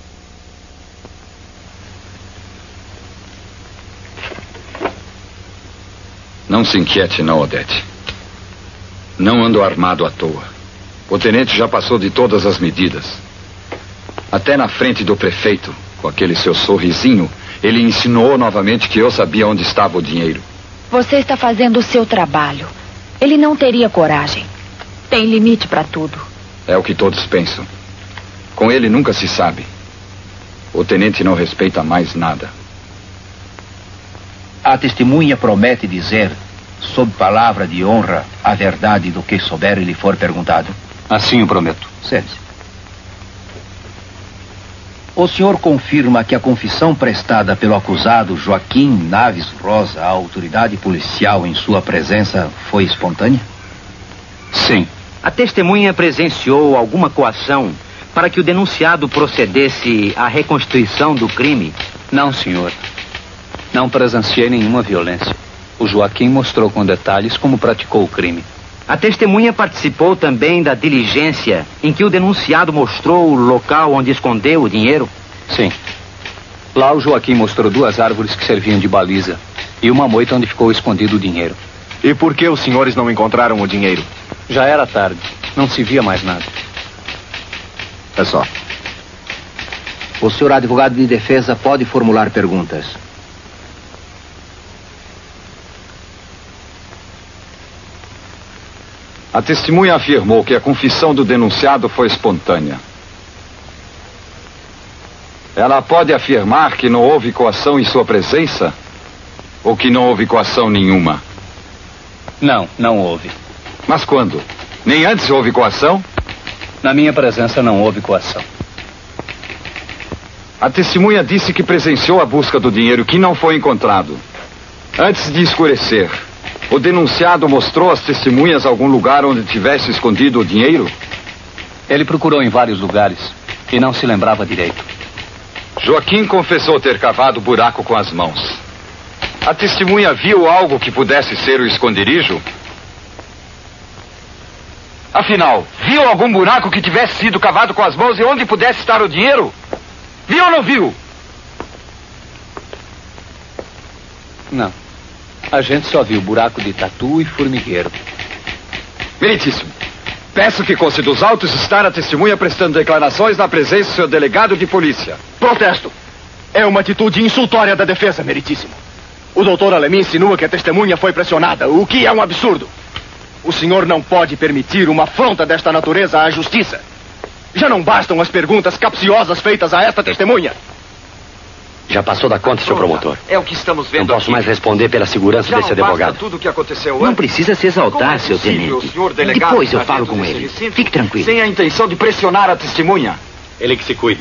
Não se inquiete, não, Odete. Não ando armado à toa. O tenente já passou de todas as medidas. Até na frente do prefeito, com aquele seu sorrisinho, ele insinuou novamente que eu sabia onde estava o dinheiro. Você está fazendo o seu trabalho. Ele não teria coragem. Tem limite para tudo. É o que todos pensam. Com ele nunca se sabe. O tenente não respeita mais nada. A testemunha promete dizer, sob palavra de honra, a verdade do que souber e lhe for perguntado? Assim o prometo. Sente-se. O senhor confirma que a confissão prestada pelo acusado Joaquim Naves Rosa à autoridade policial em sua presença foi espontânea? Sim. A testemunha presenciou alguma coação para que o denunciado procedesse à reconstituição do crime? Não, senhor. Não presenciei nenhuma violência. O Joaquim mostrou com detalhes como praticou o crime. A testemunha participou também da diligência em que o denunciado mostrou o local onde escondeu o dinheiro? Sim. Lá o Joaquim mostrou duas árvores que serviam de baliza e uma moita onde ficou escondido o dinheiro. E por que os senhores não encontraram o dinheiro? Já era tarde. Não se via mais nada. É só. O senhor advogado de defesa pode formular perguntas. A testemunha afirmou que a confissão do denunciado foi espontânea. Ela pode afirmar que não houve coação em sua presença? Ou que não houve coação nenhuma? Não, não houve. Mas quando? Nem antes houve coação? Na minha presença não houve coação. A testemunha disse que presenciou a busca do dinheiro que não foi encontrado. Antes de escurecer, o denunciado mostrou às testemunhas algum lugar onde tivesse escondido o dinheiro? Ele procurou em vários lugares e não se lembrava direito. Joaquim confessou ter cavado o buraco com as mãos. A testemunha viu algo que pudesse ser o esconderijo? Afinal, viu algum buraco que tivesse sido cavado com as mãos e onde pudesse estar o dinheiro? Viu ou não viu? Não. A gente só viu buraco de tatu e formigueiro. Meritíssimo. Peço que conste dos autos estar a testemunha prestando declarações na presença do seu delegado de polícia. Protesto. É uma atitude insultória da defesa, meritíssimo. O doutor Alemim insinua que a testemunha foi pressionada, o que é um absurdo. O senhor não pode permitir uma afronta desta natureza à justiça. Já não bastam as perguntas capciosas feitas a esta testemunha. Já passou da conta, senhor promotor. É o que estamos vendo. Não posso aqui. mais responder pela segurança Já desse não advogado. Basta tudo o que aconteceu Não antes. precisa se exaltar, é seu possível, tenente. senhor delegado, Depois eu estar falo dentro com desse ele. recinto, Fique tranquilo. Sem a intenção de pressionar a testemunha. Ele que se cuide.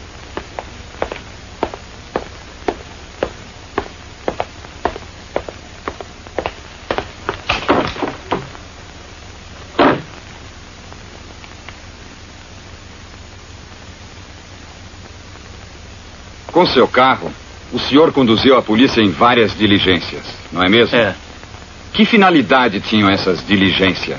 Com seu carro, o senhor conduziu a polícia em várias diligências, não é mesmo? É. Que finalidade tinham essas diligências?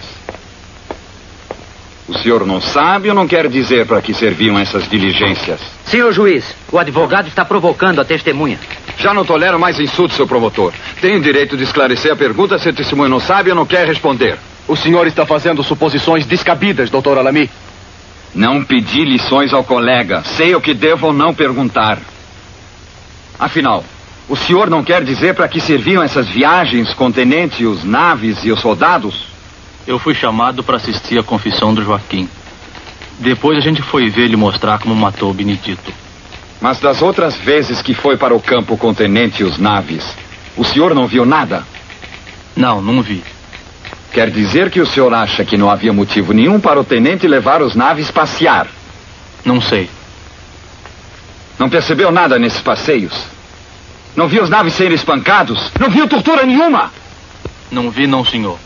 O senhor não sabe ou não quer dizer para que serviam essas diligências? Senhor juiz, o advogado está provocando a testemunha. Já não tolero mais insultos, seu promotor. Tenho o direito de esclarecer a pergunta se a testemunha não sabe ou não quer responder. O senhor está fazendo suposições descabidas, doutor Alami. Não pedi lições ao colega. Sei o que devo ou não perguntar. Afinal, o senhor não quer dizer para que serviam essas viagens com o tenente, os naves e os soldados? Eu fui chamado para assistir à confissão do Joaquim. Depois a gente foi ver ele mostrar como matou o Benedito. Mas das outras vezes que foi para o campo com o tenente e os naves, o senhor não viu nada? Não, não vi. Quer dizer que o senhor acha que não havia motivo nenhum para o tenente levar os naves passear? Não sei. Não percebeu nada nesses passeios? Não vi os naves serem espancados? Não viu tortura nenhuma? Não vi, não, senhor.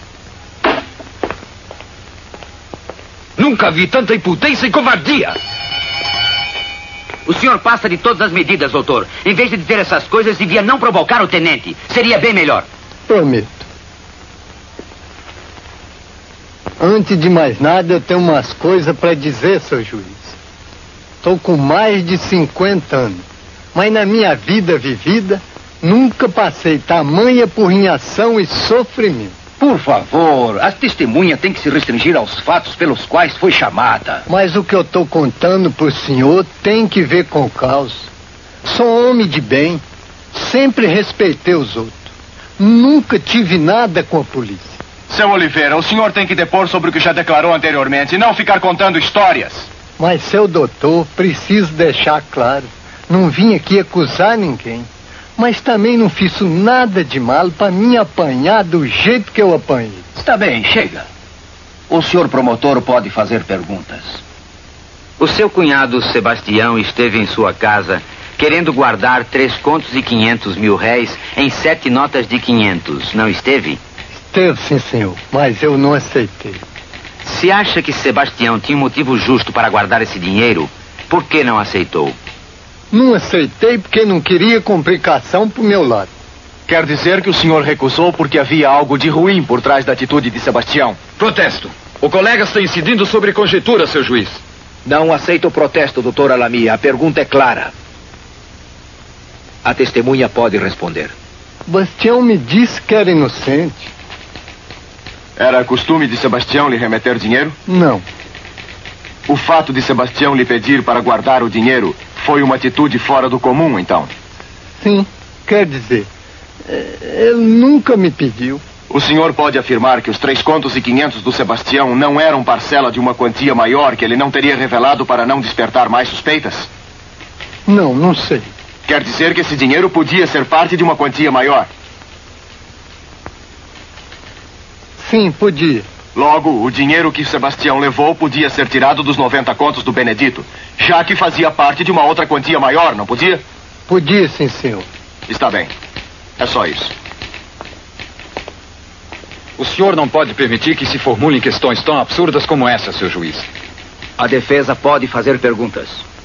Nunca vi tanta impudência e covardia. O senhor passa de todas as medidas, doutor. Em vez de dizer essas coisas, devia não provocar o tenente. Seria bem melhor. Prometo. Antes de mais nada, eu tenho umas coisas para dizer, seu juiz. Estou com mais de cinquenta anos, mas na minha vida vivida, nunca passei tamanha porrinhação e sofrimento. Por favor, a testemunha tem que se restringir aos fatos pelos quais foi chamada. Mas o que eu estou contando pro senhor tem que ver com causa. Sou homem de bem, sempre respeitei os outros. Nunca tive nada com a polícia. Seu Oliveira, o senhor tem que depor sobre o que já declarou anteriormente e não ficar contando histórias. Mas, seu doutor, preciso deixar claro, não vim aqui acusar ninguém. Mas também não fiz nada de mal para me apanhar do jeito que eu apanhei. Está bem, chega. O senhor promotor pode fazer perguntas. O seu cunhado Sebastião esteve em sua casa querendo guardar três contos e quinhentos mil réis em sete notas de quinhentos, não esteve? Esteve, sim, senhor, mas eu não aceitei. Se acha que Sebastião tinha um motivo justo para guardar esse dinheiro, por que não aceitou? Não aceitei porque não queria complicação pro meu lado. Quer dizer que o senhor recusou porque havia algo de ruim por trás da atitude de Sebastião? Protesto. O colega está incidindo sobre conjectura, seu juiz. Não aceito o protesto, doutor Alami. A pergunta é clara. A testemunha pode responder. Bastião me disse que era inocente. Era costume de Sebastião lhe remeter dinheiro? Não. O fato de Sebastião lhe pedir para guardar o dinheiro foi uma atitude fora do comum, então? Sim, quer dizer, ele nunca me pediu. O senhor pode afirmar que os três contos e quinhentos do Sebastião não eram parcela de uma quantia maior que ele não teria revelado para não despertar mais suspeitas? Não, não sei. Quer dizer que esse dinheiro podia ser parte de uma quantia maior? Sim, podia. Logo, o dinheiro que Sebastião levou podia ser tirado dos noventa contos do Benedito, já que fazia parte de uma outra quantia maior, não podia? Podia, sim, senhor. Está bem. É só isso. O senhor não pode permitir que se formulem questões tão absurdas como essa, seu juiz. A defesa pode fazer perguntas.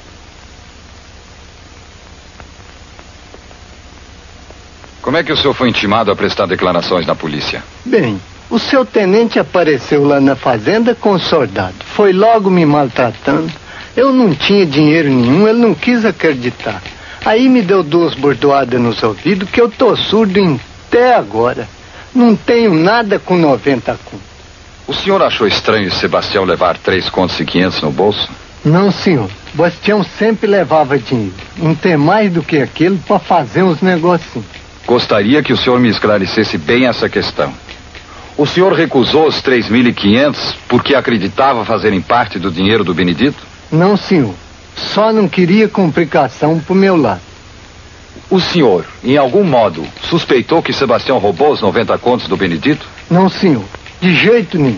Como é que o senhor foi intimado a prestar declarações na polícia? Bem, o seu tenente apareceu lá na fazenda com o soldado. Foi logo me maltratando. Eu não tinha dinheiro nenhum, ele não quis acreditar. Aí me deu duas bordoadas nos ouvidos que eu tô surdo até agora. Não tenho nada com noventa contos. O senhor achou estranho Sebastião levar três contos e quinhentos no bolso? Não, senhor. Bastião sempre levava dinheiro. Não tem mais do que aquilo para fazer uns negocinhos. Gostaria que o senhor me esclarecesse bem essa questão. O senhor recusou os três mil e quinhentos porque acreditava fazerem parte do dinheiro do Benedito? Não, senhor. Só não queria complicação pro meu lado. O senhor, em algum modo, suspeitou que Sebastião roubou os noventa contos do Benedito? Não, senhor. De jeito nenhum.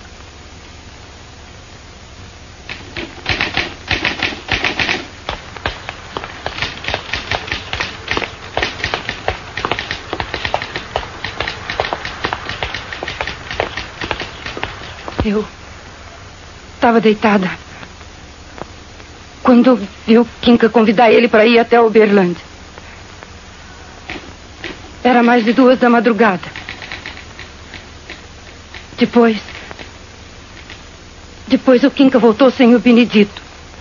Eu estava deitada quando viu Quinca convidar ele para ir até Uberlândia. Era mais de duas da madrugada. Depois... Depois o Quinca voltou sem o Benedito.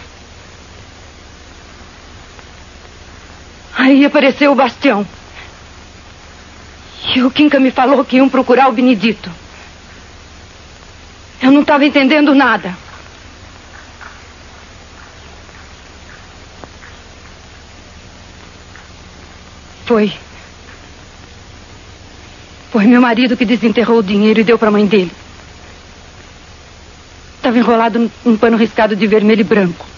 Aí apareceu o Bastião. E o Quinca me falou que iam procurar o Benedito. Eu não estava entendendo nada. Foi... Foi meu marido que desenterrou o dinheiro e deu para a mãe dele. Estava enrolado num pano riscado de vermelho e branco.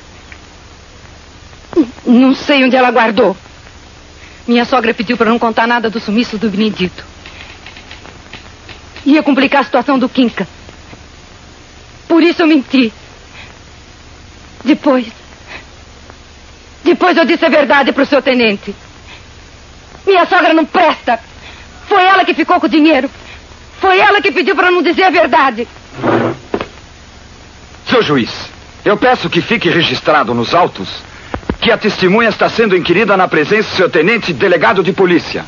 Não sei onde ela guardou. Minha sogra pediu para não contar nada do sumiço do Benedito. Ia complicar a situação do Quinca. Por isso eu menti. Depois... Depois eu disse a verdade para o seu tenente. Minha sogra não presta. Foi ela que ficou com o dinheiro. Foi ela que pediu para não dizer a verdade. Seu juiz, eu peço que fique registrado nos autos que a testemunha está sendo inquirida na presença do seu tenente delegado de polícia.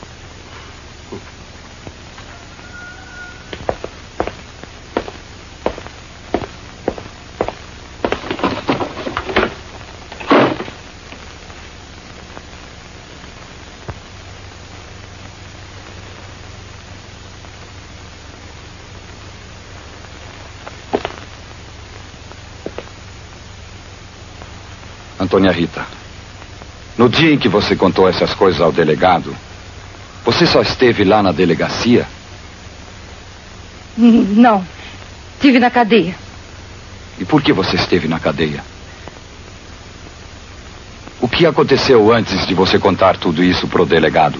Antônia Rita, no dia em que você contou essas coisas ao delegado, você só esteve lá na delegacia? Não. Estive na cadeia. E por que você esteve na cadeia? O que aconteceu antes de você contar tudo isso pro delegado?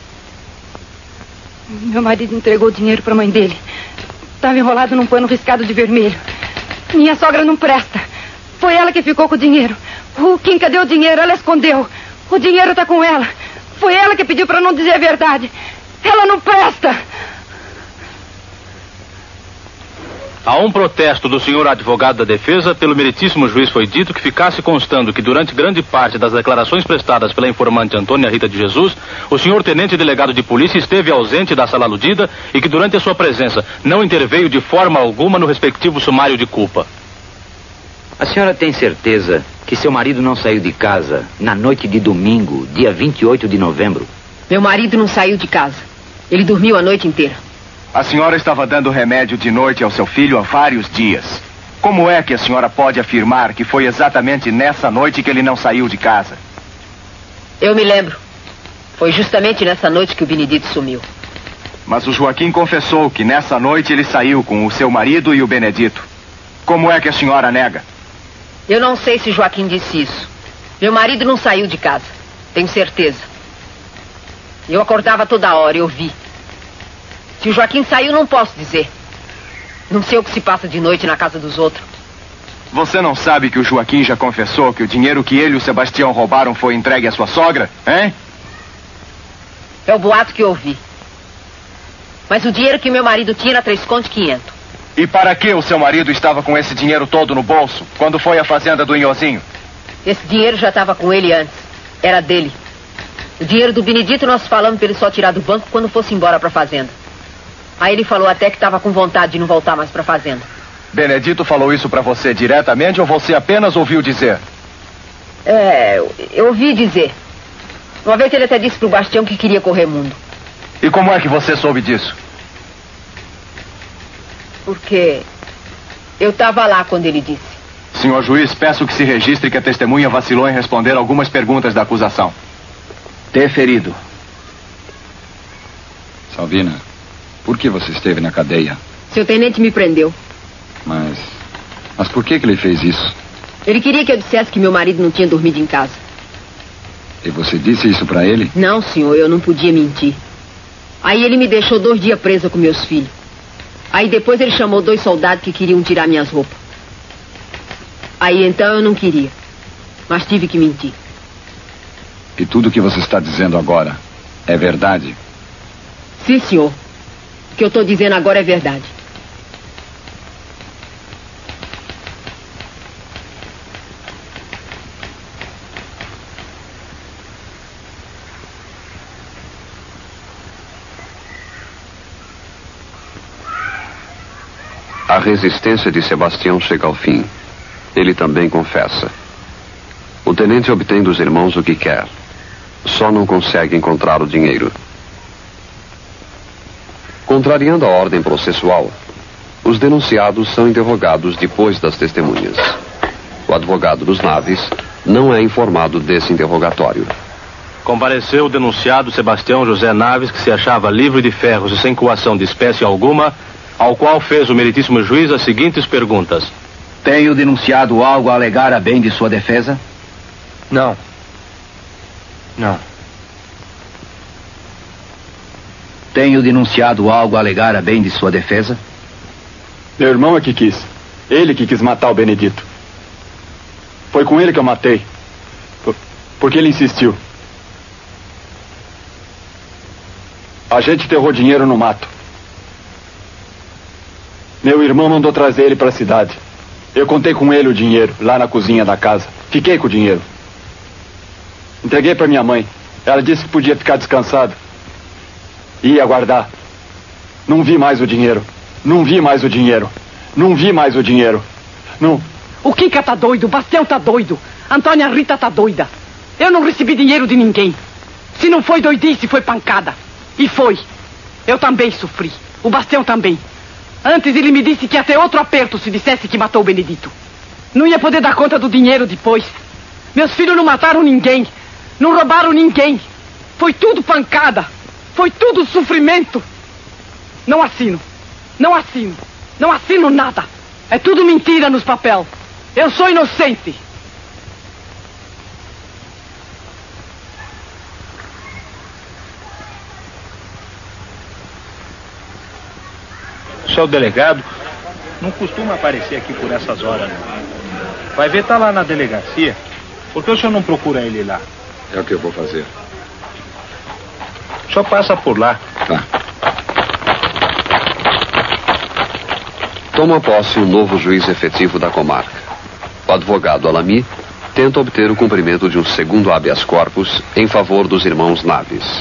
Meu marido entregou o dinheiro para a mãe dele. Estava enrolado num pano riscado de vermelho. Minha sogra não presta. Foi ela que ficou com o dinheiro. O Kim, cadê o dinheiro? Ela escondeu. O dinheiro está com ela. Foi ela que pediu para não dizer a verdade. Ela não presta. A um protesto do senhor advogado da defesa, pelo meritíssimo juiz foi dito que ficasse constando que durante grande parte das declarações prestadas pela informante Antônia Rita de Jesus, o senhor tenente delegado de polícia esteve ausente da sala aludida e que durante a sua presença não interveio de forma alguma no respectivo sumário de culpa. A senhora tem certeza que seu marido não saiu de casa na noite de domingo, dia vinte e oito de novembro? Meu marido não saiu de casa. Ele dormiu a noite inteira. A senhora estava dando remédio de noite ao seu filho há vários dias. Como é que a senhora pode afirmar que foi exatamente nessa noite que ele não saiu de casa? Eu me lembro. Foi justamente nessa noite que o Benedito sumiu. Mas o Joaquim confessou que nessa noite ele saiu com o seu marido e o Benedito. Como é que a senhora nega? Eu não sei se Joaquim disse isso. Meu marido não saiu de casa. Tenho certeza. Eu acordava toda hora, eu vi. Se o Joaquim saiu, não posso dizer. Não sei o que se passa de noite na casa dos outros. Você não sabe que o Joaquim já confessou que o dinheiro que ele e o Sebastião roubaram foi entregue à sua sogra, hein? É o boato que eu ouvi. Mas o dinheiro que meu marido tinha era três contos e quinhentos. E para que o seu marido estava com esse dinheiro todo no bolso, quando foi à fazenda do Inhozinho? Esse dinheiro já estava com ele antes. Era dele. O dinheiro do Benedito nós falamos para ele só tirar do banco quando fosse embora para a fazenda. Aí ele falou até que estava com vontade de não voltar mais para a fazenda. Benedito falou isso para você diretamente ou você apenas ouviu dizer? É, eu, eu ouvi dizer. Uma vez ele até disse pro Bastião que queria correr mundo. E como é que você soube disso? Porque eu estava lá quando ele disse. Senhor juiz, peço que se registre que a testemunha vacilou em responder algumas perguntas da acusação. Deferido. Salvina, por que você esteve na cadeia? Seu tenente me prendeu. Mas... Mas por que que ele fez isso? Ele queria que eu dissesse que meu marido não tinha dormido em casa. E você disse isso pra ele? Não, senhor, eu não podia mentir. Aí ele me deixou dois dias presa com meus filhos. Aí depois ele chamou dois soldados que queriam tirar minhas roupas. Aí então eu não queria. Mas tive que mentir. E tudo o que você está dizendo agora é verdade? Sim, senhor. O que eu estou dizendo agora é verdade. A resistência de Sebastião chega ao fim. Ele também confessa. O tenente obtém dos irmãos o que quer. Só não consegue encontrar o dinheiro. Contrariando a ordem processual, os denunciados são interrogados depois das testemunhas. O advogado dos Naves não é informado desse interrogatório. Compareceu o denunciado Sebastião José Naves, que se achava livre de ferros e sem coação de espécie alguma, ao qual fez o meritíssimo juiz as seguintes perguntas. Tem o denunciado algo a alegar a bem de sua defesa? Não. Não. Tem o denunciado algo a alegar a bem de sua defesa? Meu irmão é que quis. Ele que quis matar o Benedito. Foi com ele que eu matei. Por... Porque ele insistiu. A gente enterrou dinheiro no mato. Meu irmão mandou trazer ele para a cidade. Eu contei com ele o dinheiro, lá na cozinha da casa. Fiquei com o dinheiro. Entreguei para minha mãe. Ela disse que podia ficar descansado. Ia guardar. Não vi mais o dinheiro. Não vi mais o dinheiro. Não vi mais o dinheiro. Não... O Kika tá doido, o Bastião tá doido. Antônia Rita tá doida. Eu não recebi dinheiro de ninguém. Se não foi doidice, foi pancada. E foi. Eu também sofri. O Bastião também. Antes ele me disse que ia ter outro aperto se dissesse que matou o Benedito. Não ia poder dar conta do dinheiro depois. Meus filhos não mataram ninguém. Não roubaram ninguém. Foi tudo pancada. Foi tudo sofrimento. Não assino. Não assino. Não assino nada. É tudo mentira nos papel. Eu sou inocente. O seu delegado não costuma aparecer aqui por essas horas, não. Vai ver, tá lá na delegacia. Por que o senhor não procura ele lá? É o que eu vou fazer. O senhor passa por lá. Tá. Toma posse o novo juiz efetivo da comarca. O advogado Alami tenta obter o cumprimento de um segundo habeas corpus em favor dos irmãos Naves.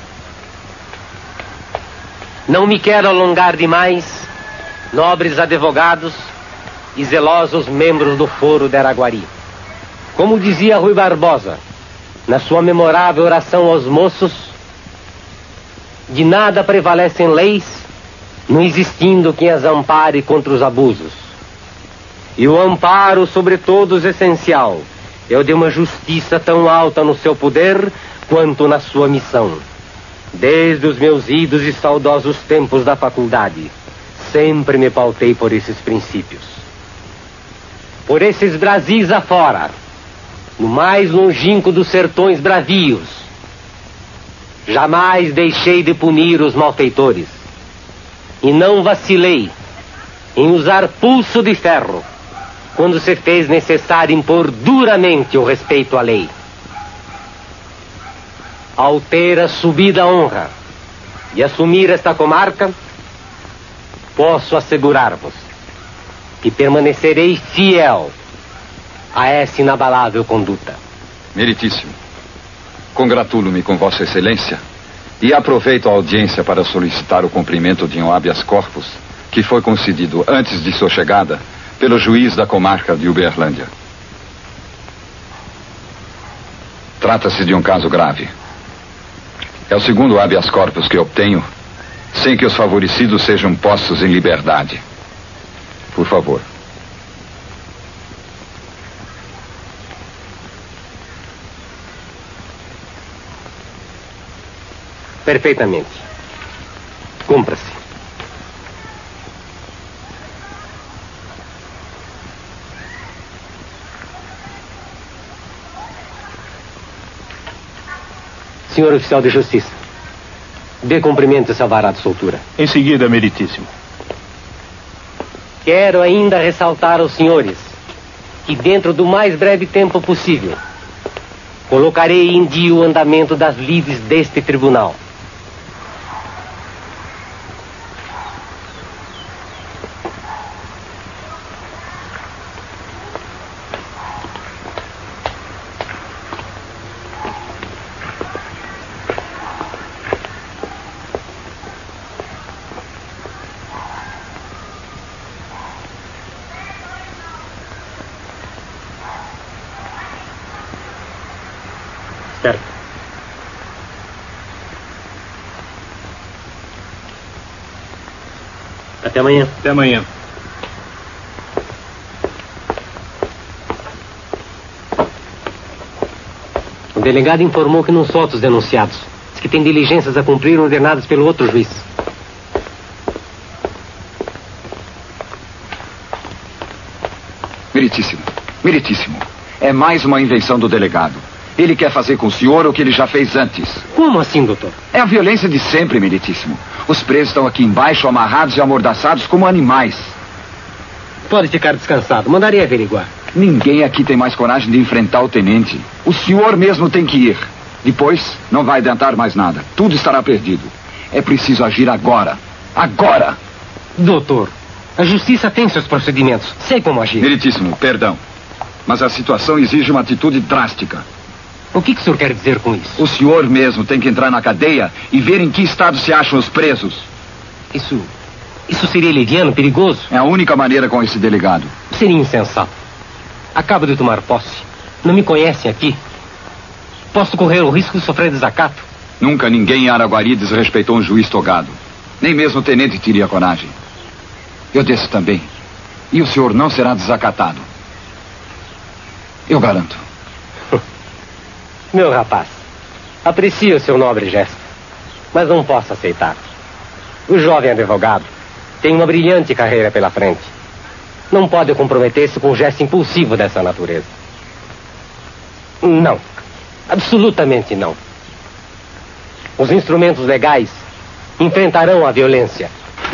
Não me quero alongar demais, nobres advogados e zelosos membros do Foro de Araguari. Como dizia Rui Barbosa, na sua memorável oração aos moços, de nada prevalecem leis, não existindo quem as ampare contra os abusos. E o amparo sobre todos essencial é o de uma justiça tão alta no seu poder quanto na sua missão. Desde os meus idos e saudosos tempos da faculdade, sempre me pautei por esses princípios. Por esses Brasis afora, no mais longínquo dos sertões bravios, jamais deixei de punir os malfeitores. E não vacilei em usar pulso de ferro quando se fez necessário impor duramente o respeito à lei. Ao ter a subida honra de assumir esta comarca, posso assegurar-vos que permanecerei fiel a essa inabalável conduta. Meritíssimo. Congratulo-me com Vossa Excelência e aproveito a audiência para solicitar o cumprimento de um habeas corpus que foi concedido antes de sua chegada pelo juiz da comarca de Uberlândia. Trata-se de um caso grave. É o segundo habeas corpus que obtenho sem que os favorecidos sejam postos em liberdade. Por favor. Perfeitamente. Cumpra-se. Senhor oficial de justiça, dê cumprimento a esse alvará de soltura. Em seguida, meritíssimo. Quero ainda ressaltar aos senhores que dentro do mais breve tempo possível colocarei em dia o andamento das lides deste tribunal. Certo. Até amanhã. Até amanhã. O delegado informou que não solta os denunciados. Diz que tem diligências a cumprir ordenadas pelo outro juiz. Meritíssimo. Meritíssimo. É mais uma invenção do delegado. Ele quer fazer com o senhor o que ele já fez antes. Como assim, doutor? É a violência de sempre, meritíssimo. Os presos estão aqui embaixo, amarrados e amordaçados como animais. Pode ficar descansado. Mandarei averiguar. Ninguém aqui tem mais coragem de enfrentar o tenente. O senhor mesmo tem que ir. Depois, não vai adiantar mais nada. Tudo estará perdido. É preciso agir agora. Agora! Doutor, a justiça tem seus procedimentos. Sei como agir. Meritíssimo, perdão. Mas a situação exige uma atitude drástica. O que, que o senhor quer dizer com isso? O senhor mesmo tem que entrar na cadeia e ver em que estado se acham os presos. Isso... Isso seria leviano, perigoso? É a única maneira com esse delegado. Seria insensato. Acabo de tomar posse. Não me conhecem aqui. Posso correr o risco de sofrer desacato. Nunca ninguém em Araguari desrespeitou um juiz togado. Nem mesmo o tenente teria coragem. Eu desço também. E o senhor não será desacatado. Eu garanto. Meu rapaz, aprecio o seu nobre gesto, mas não posso aceitar. O jovem advogado tem uma brilhante carreira pela frente. Não pode comprometer-se com um gesto impulsivo dessa natureza. Não. Absolutamente não. Os instrumentos legais enfrentarão a violência.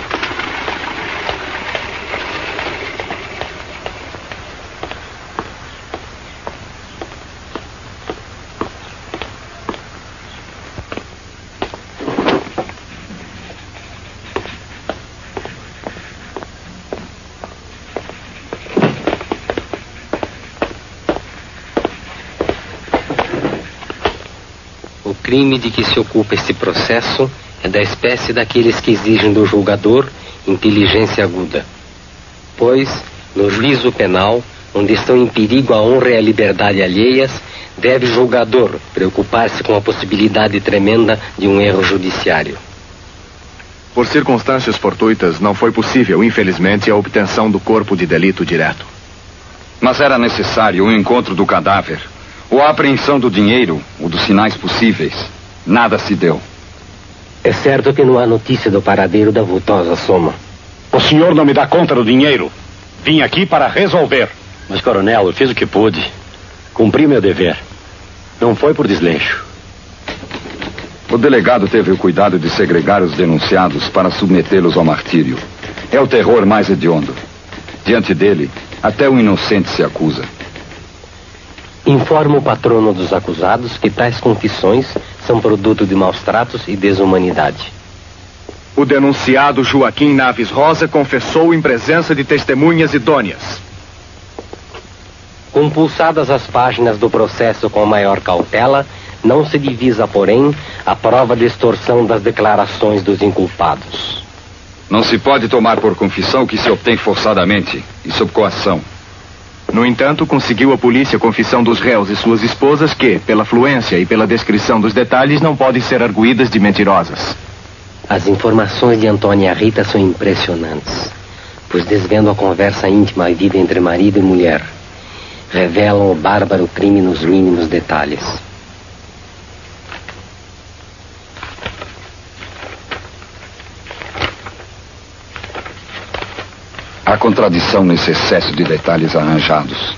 O crime de que se ocupa este processo é da espécie daqueles que exigem do julgador inteligência aguda. Pois, no juízo penal, onde estão em perigo a honra e a liberdade alheias, deve o julgador preocupar-se com a possibilidade tremenda de um erro judiciário. Por circunstâncias fortuitas, não foi possível, infelizmente, a obtenção do corpo de delito direto. Mas era necessário o encontro do cadáver, ou a apreensão do dinheiro, ou dos sinais possíveis. Nada se deu. É certo que não há notícia do paradeiro da vultosa soma. O senhor não me dá conta do dinheiro. Vim aqui para resolver. Mas, coronel, eu fiz o que pude. Cumpri meu dever. Não foi por desleixo. O delegado teve o cuidado de segregar os denunciados para submetê-los ao martírio. É o terror mais hediondo. Diante dele, até o inocente se acusa. Informa o patrono dos acusados que tais confissões são produto de maus tratos e desumanidade. O denunciado Joaquim Naves Rosa confessou em presença de testemunhas idôneas. Compulsadas as páginas do processo com maior cautela, não se divisa, porém, a prova de extorsão das declarações dos inculpados. Não se pode tomar por confissão o que se obtém forçadamente e sob coação. No entanto, conseguiu a polícia a confissão dos réus e suas esposas que, pela fluência e pela descrição dos detalhes, não podem ser arguídas de mentirosas. As informações de Antônia Rita são impressionantes, pois desvendam a conversa íntima e vida entre marido e mulher. Revelam o bárbaro crime nos mínimos detalhes. Há contradição nesse excesso de detalhes arranjados.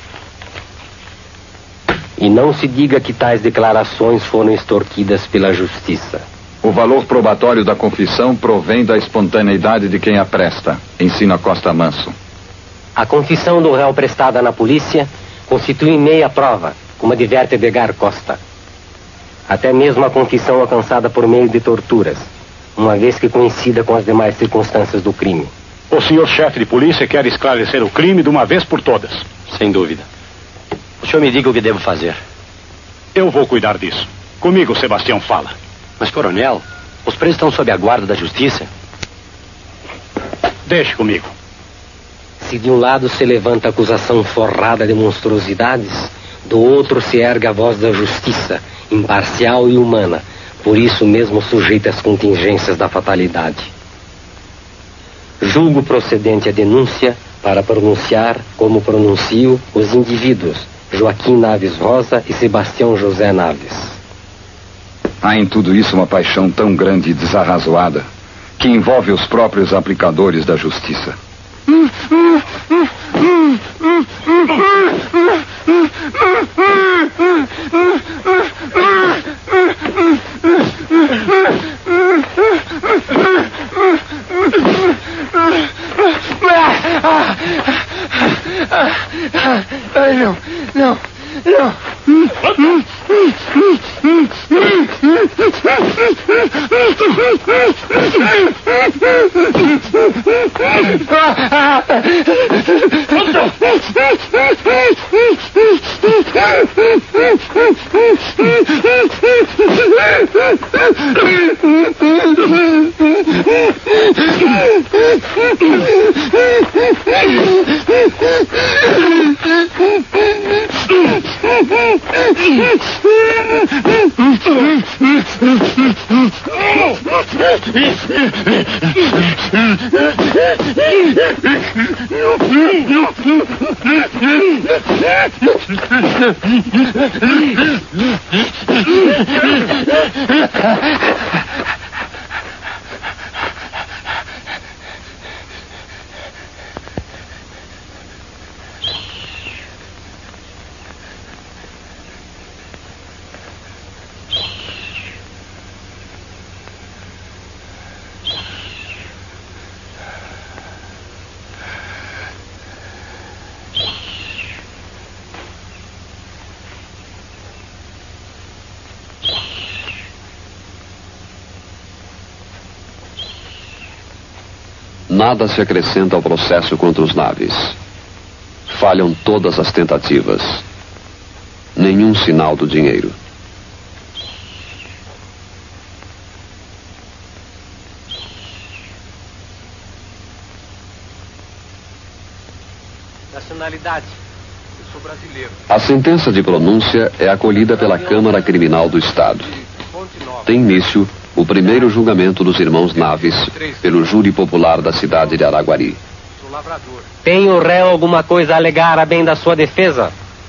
E não se diga que tais declarações foram extorquidas pela justiça. O valor probatório da confissão provém da espontaneidade de quem a presta, ensina Costa Manso. A confissão do réu prestada na polícia constitui meia prova, como adverte Edgar Costa. Até mesmo a confissão alcançada por meio de torturas, uma vez que coincida com as demais circunstâncias do crime. O senhor chefe de polícia quer esclarecer o crime de uma vez por todas. Sem dúvida. O senhor me diga o que devo fazer. Eu vou cuidar disso. Comigo, Sebastião, fala. Mas, coronel, os presos estão sob a guarda da justiça. Deixe comigo. Se de um lado se levanta a acusação forrada de monstruosidades, do outro se ergue a voz da justiça, imparcial e humana, por isso mesmo sujeita às contingências da fatalidade. Julgo procedente a denúncia para pronunciar, como pronuncio, os indivíduos Joaquim Naves Rosa e Sebastião José Naves. Há em tudo isso uma paixão tão grande e desarrazoada que envolve os próprios aplicadores da justiça. Ai, não, não, não. Nada se acrescenta ao processo contra os naves. Falham todas as tentativas. Nenhum sinal do dinheiro. Nacionalidade. Eu sou brasileiro. A sentença de pronúncia é acolhida pela Câmara Criminal do Estado. Tem início o primeiro julgamento dos irmãos Naves pelo júri popular da cidade de Araguari. Tem o réu alguma coisa a alegar a bem da sua defesa?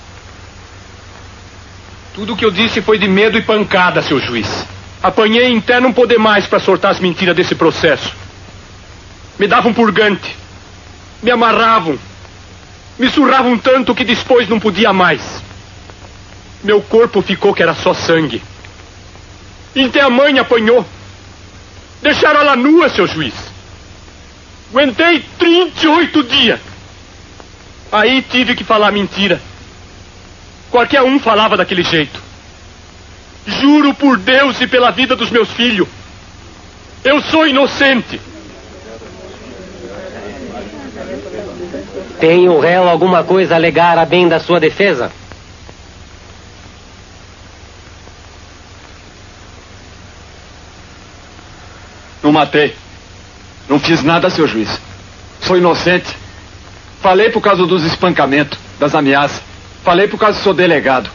Tudo o que eu disse foi de medo e pancada, seu juiz. Apanhei em até não poder mais para sortar as mentiras desse processo. Me davam purgante. Me amarravam. Me surravam tanto que depois não podia mais. Meu corpo ficou que era só sangue. E até a mãe apanhou. Deixaram ela nua, seu juiz. Aguentei trinta e oito dias. Aí tive que falar mentira. Qualquer um falava daquele jeito. Juro por Deus e pela vida dos meus filhos. Eu sou inocente. Tem o réu alguma coisa a alegar a bem da sua defesa? Não matei. Não fiz nada, seu juiz. Sou inocente. Falei por causa dos espancamentos, das ameaças. Falei por causa do seu delegado.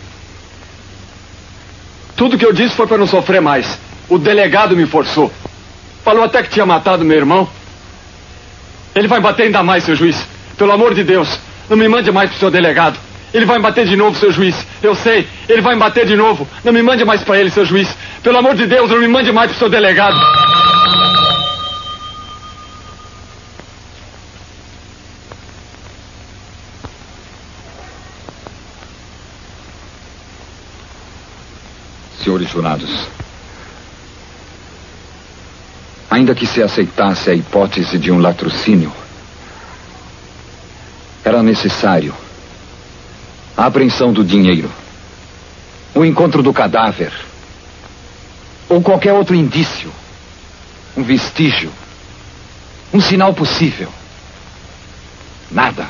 Tudo que eu disse foi para não sofrer mais. O delegado me forçou. Falou até que tinha matado meu irmão. Ele vai bater ainda mais, seu juiz. Pelo amor de Deus, não me mande mais pro seu delegado. Ele vai me bater de novo, seu juiz. Eu sei, ele vai me bater de novo. Não me mande mais para ele, seu juiz. Pelo amor de Deus, não me mande mais pro seu delegado. Senhores jurados, ainda que se aceitasse a hipótese de um latrocínio, era necessário a apreensão do dinheiro, o encontro do cadáver, ou qualquer outro indício, um vestígio, um sinal possível. Nada.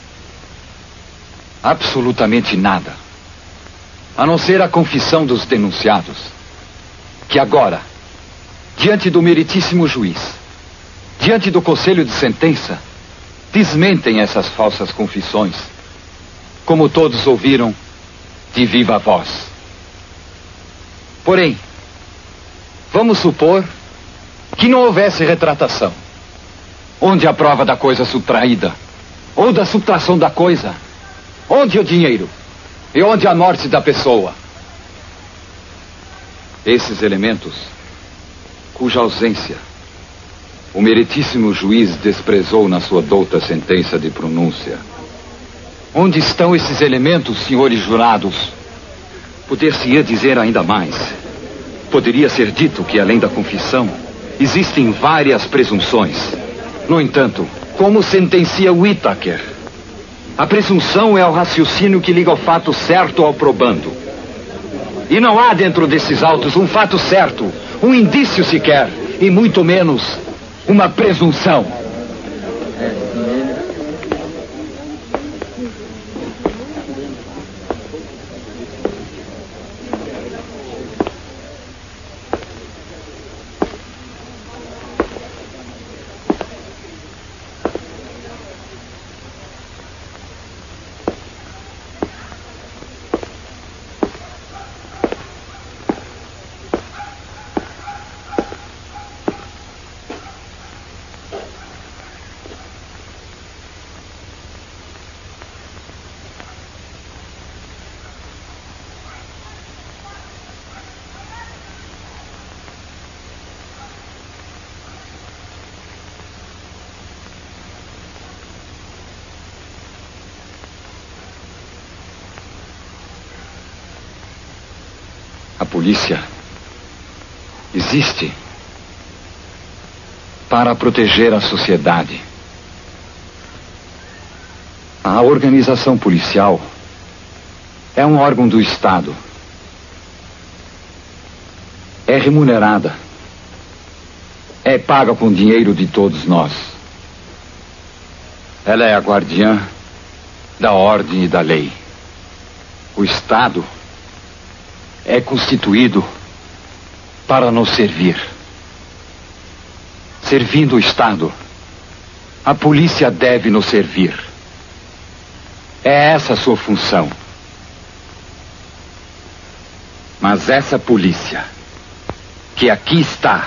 Absolutamente nada. A não ser a confissão dos denunciados, que agora, diante do meritíssimo juiz, diante do conselho de sentença, desmentem essas falsas confissões, como todos ouviram de viva voz. Porém, vamos supor que não houvesse retratação. Onde a prova da coisa subtraída? Ou da subtração da coisa? Onde o dinheiro? E onde a morte da pessoa? Esses elementos, cuja ausência o meritíssimo juiz desprezou na sua douta sentença de pronúncia. Onde estão esses elementos, senhores jurados? Poder-se-ia dizer ainda mais. Poderia ser dito que, além da confissão, existem várias presunções. No entanto, como sentencia Whittaker, a presunção é o raciocínio que liga o fato certo ao probando. E não há dentro desses autos um fato certo, um indício sequer, e muito menos uma presunção. A polícia existe para proteger a sociedade. A organização policial é um órgão do Estado. É remunerada. É paga com dinheiro de todos nós. Ela é a guardiã da ordem e da lei. O Estado é constituído para nos servir. Servindo o Estado, a polícia deve nos servir. É essa a sua função. Mas essa polícia que aqui está,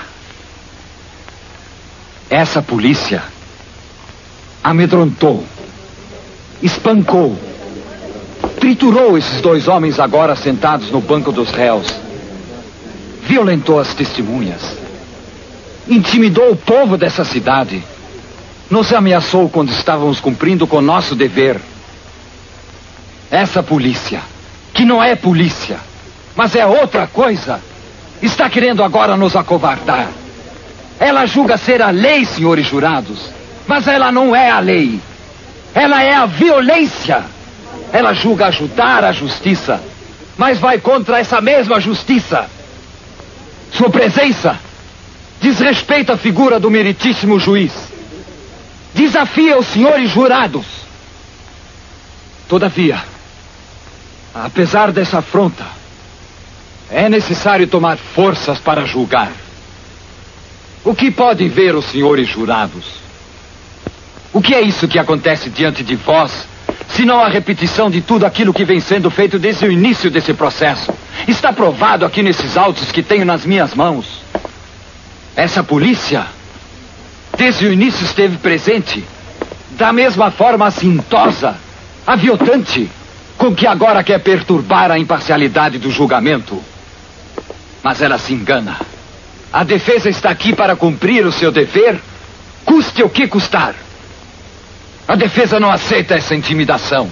essa polícia amedrontou, espancou, triturou esses dois homens agora sentados no banco dos réus. Violentou as testemunhas. Intimidou o povo dessa cidade. Nos ameaçou quando estávamos cumprindo com nosso dever. Essa polícia, que não é polícia, mas é outra coisa, está querendo agora nos acovardar. Ela julga ser a lei, senhores jurados, mas ela não é a lei. Ela é a violência. Ela julga ajudar a justiça, mas vai contra essa mesma justiça. Sua presença desrespeita a figura do meritíssimo juiz. Desafia os senhores jurados. Todavia, apesar dessa afronta, é necessário tomar forças para julgar. O que podem ver os senhores jurados? O que é isso que acontece diante de vós, senão a repetição de tudo aquilo que vem sendo feito desde o início desse processo? Está provado aqui nesses autos que tenho nas minhas mãos. Essa polícia, desde o início esteve presente, da mesma forma assintosa, aviltante, com que agora quer perturbar a imparcialidade do julgamento. Mas ela se engana. A defesa está aqui para cumprir o seu dever, custe o que custar. A defesa não aceita essa intimidação.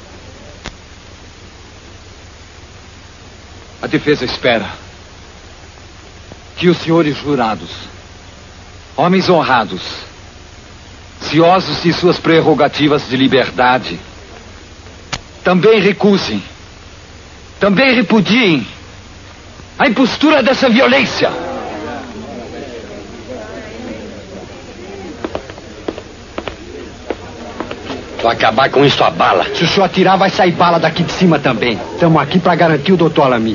A defesa espera que os senhores jurados, homens honrados, ciosos de suas prerrogativas de liberdade, também recusem, também repudiem a impostura dessa violência. Vou acabar com isso a bala. Se o senhor atirar, vai sair bala daqui de cima também. Estamos aqui para garantir o doutor Alami.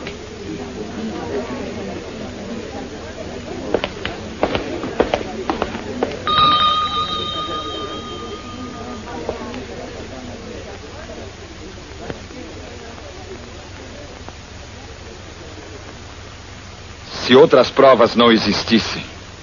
Se outras provas não existissem,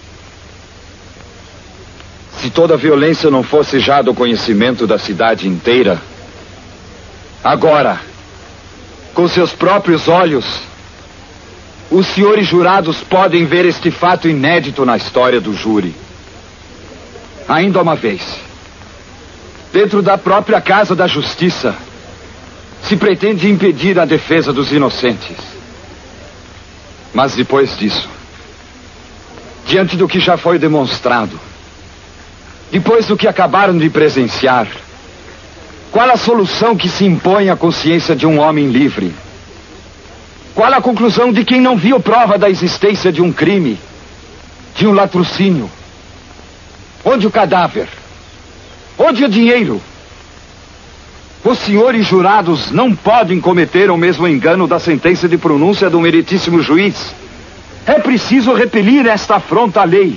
se toda a violência não fosse já do conhecimento da cidade inteira, agora, com seus próprios olhos, os senhores jurados podem ver este fato inédito na história do júri. Ainda uma vez, dentro da própria Casa da Justiça, se pretende impedir a defesa dos inocentes. Mas depois disso, diante do que já foi demonstrado, depois do que acabaram de presenciar, qual a solução que se impõe à consciência de um homem livre? Qual a conclusão de quem não viu prova da existência de um crime, de um latrocínio? Onde o cadáver? Onde o dinheiro? Os senhores jurados não podem cometer o mesmo engano da sentença de pronúncia do meritíssimo juiz. É preciso repelir esta afronta à lei.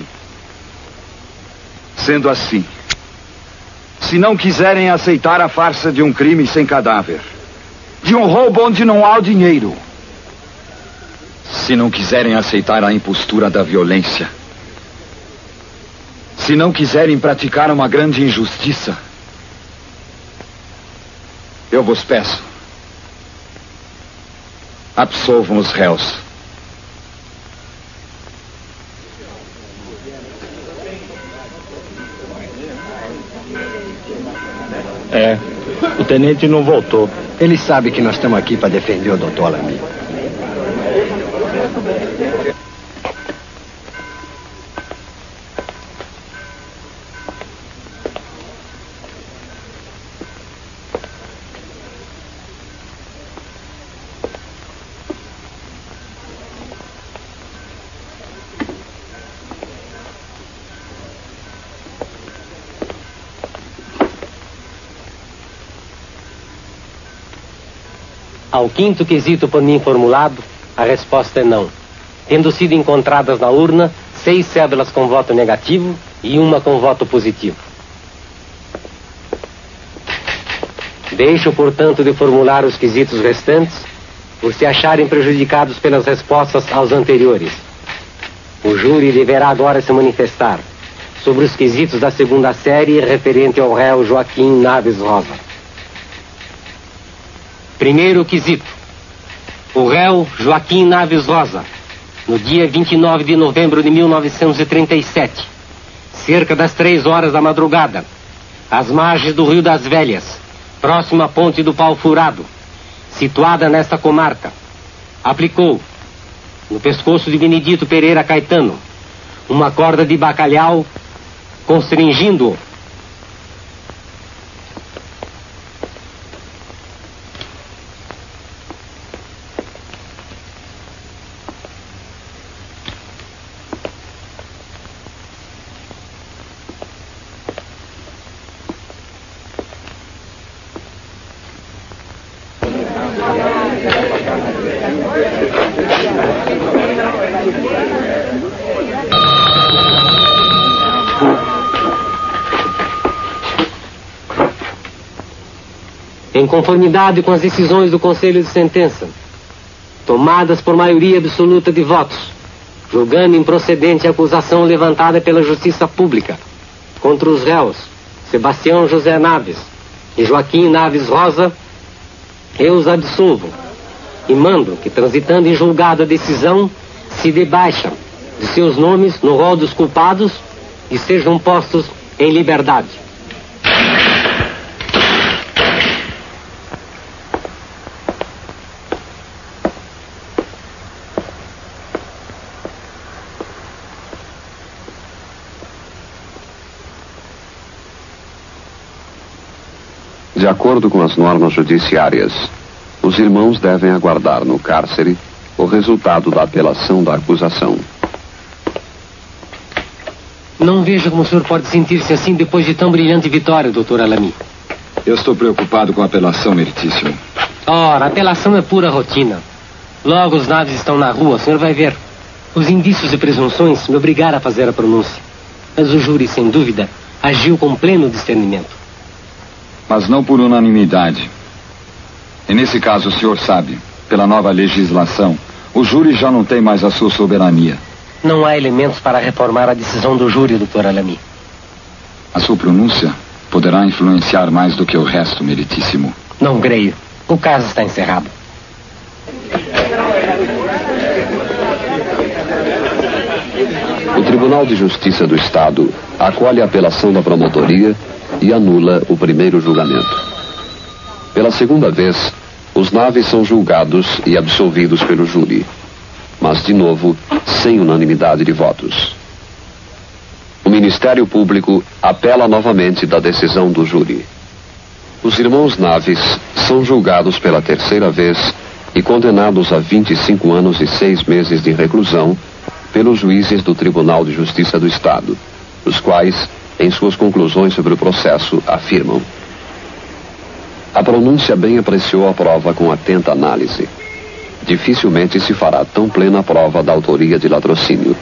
Sendo assim, se não quiserem aceitar a farsa de um crime sem cadáver, de um roubo onde não há o dinheiro, se não quiserem aceitar a impostura da violência, se não quiserem praticar uma grande injustiça, eu vos peço, absolvam os réus. É, o tenente não voltou. Ele sabe que nós estamos aqui para defender o doutor Alami. Ao quinto quesito por mim formulado, a resposta é não, tendo sido encontradas na urna seis cédulas com voto negativo e uma com voto positivo. Deixo, portanto, de formular os quesitos restantes, por se acharem prejudicados pelas respostas aos anteriores. O júri deverá agora se manifestar sobre os quesitos da segunda série referente ao réu Joaquim Naves Rosa. Primeiro quesito. O réu Joaquim Naves Rosa, no dia vinte e nove de novembro de mil novecentos e trinta e sete, cerca das três horas da madrugada, às margens do Rio das Velhas, próximo à ponte do Pau Furado, situada nesta comarca, aplicou, no pescoço de Benedito Pereira Caetano, uma corda de bacalhau, constringindo-o. Em conformidade com as decisões do Conselho de Sentença, tomadas por maioria absoluta de votos, julgando improcedente a acusação levantada pela Justiça Pública contra os réus Sebastião José Naves e Joaquim Naves Rosa, eu os absolvo e mando que, transitando em julgado a decisão, se debaixa de seus nomes no rol dos culpados e sejam postos em liberdade. De acordo com as normas judiciárias, os irmãos devem aguardar no cárcere o resultado da apelação da acusação. Não vejo como o senhor pode sentir-se assim depois de tão brilhante vitória, doutor Alami. Eu estou preocupado com a apelação, meritíssimo. Ora, a apelação é pura rotina. Logo os Naves estão na rua, o senhor vai ver. Os indícios e presunções me obrigaram a fazer a pronúncia. Mas o júri, sem dúvida, agiu com pleno discernimento. Mas não por unanimidade. E nesse caso, o senhor sabe, pela nova legislação, o júri já não tem mais a sua soberania. Não há elementos para reformar a decisão do júri, doutor Alami. A sua pronúncia poderá influenciar mais do que o resto, meritíssimo. Não creio. O caso está encerrado. O Tribunal de Justiça do Estado acolhe a apelação da promotoria e anula o primeiro julgamento. Pela segunda vez, os Naves são julgados e absolvidos pelo júri, mas, de novo, sem unanimidade de votos. O Ministério Público apela novamente da decisão do júri. Os irmãos Naves são julgados pela terceira vez e condenados a vinte e cinco anos e seis meses de reclusão pelos juízes do Tribunal de Justiça do Estado, os quais, em suas conclusões sobre o processo, afirmam: a pronúncia bem apreciou a prova com atenta análise. Dificilmente se fará tão plena prova da autoria de latrocínio.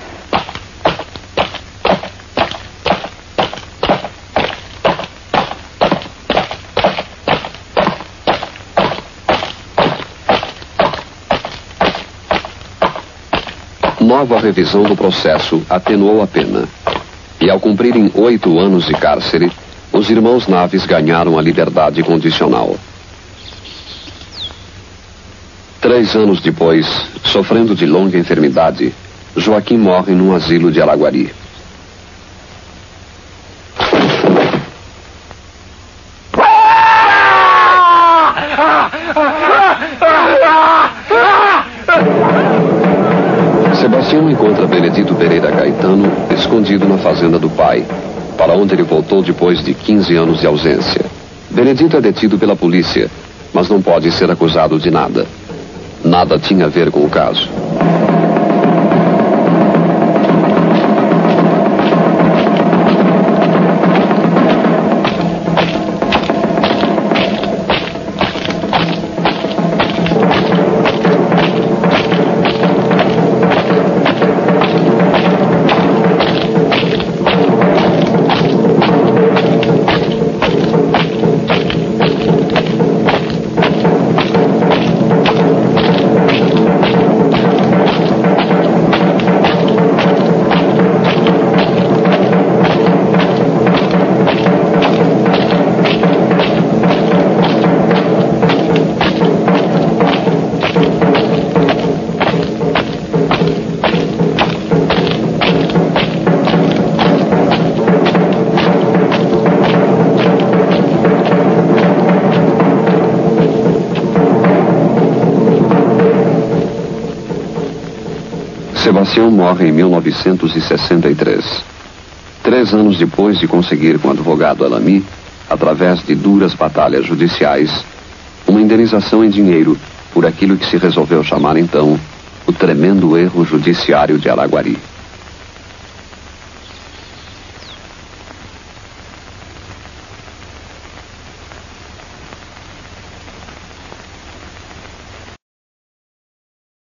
Nova revisão do processo atenuou a pena. E ao cumprirem oito anos de cárcere, os irmãos Naves ganharam a liberdade condicional. Três anos depois, sofrendo de longa enfermidade, Joaquim morre num asilo de Araguari. Sebastião encontra Benedito Pereira Caetano escondido na fazenda do pai, para onde ele voltou depois de quinze anos de ausência. Benedito é detido pela polícia, mas não pode ser acusado de nada. Nada tinha a ver com o caso. Sebastião morre em mil novecentos e sessenta e três. Três anos depois de conseguir com o advogado Alami, através de duras batalhas judiciais, uma indenização em dinheiro por aquilo que se resolveu chamar então o tremendo erro judiciário de Araguari.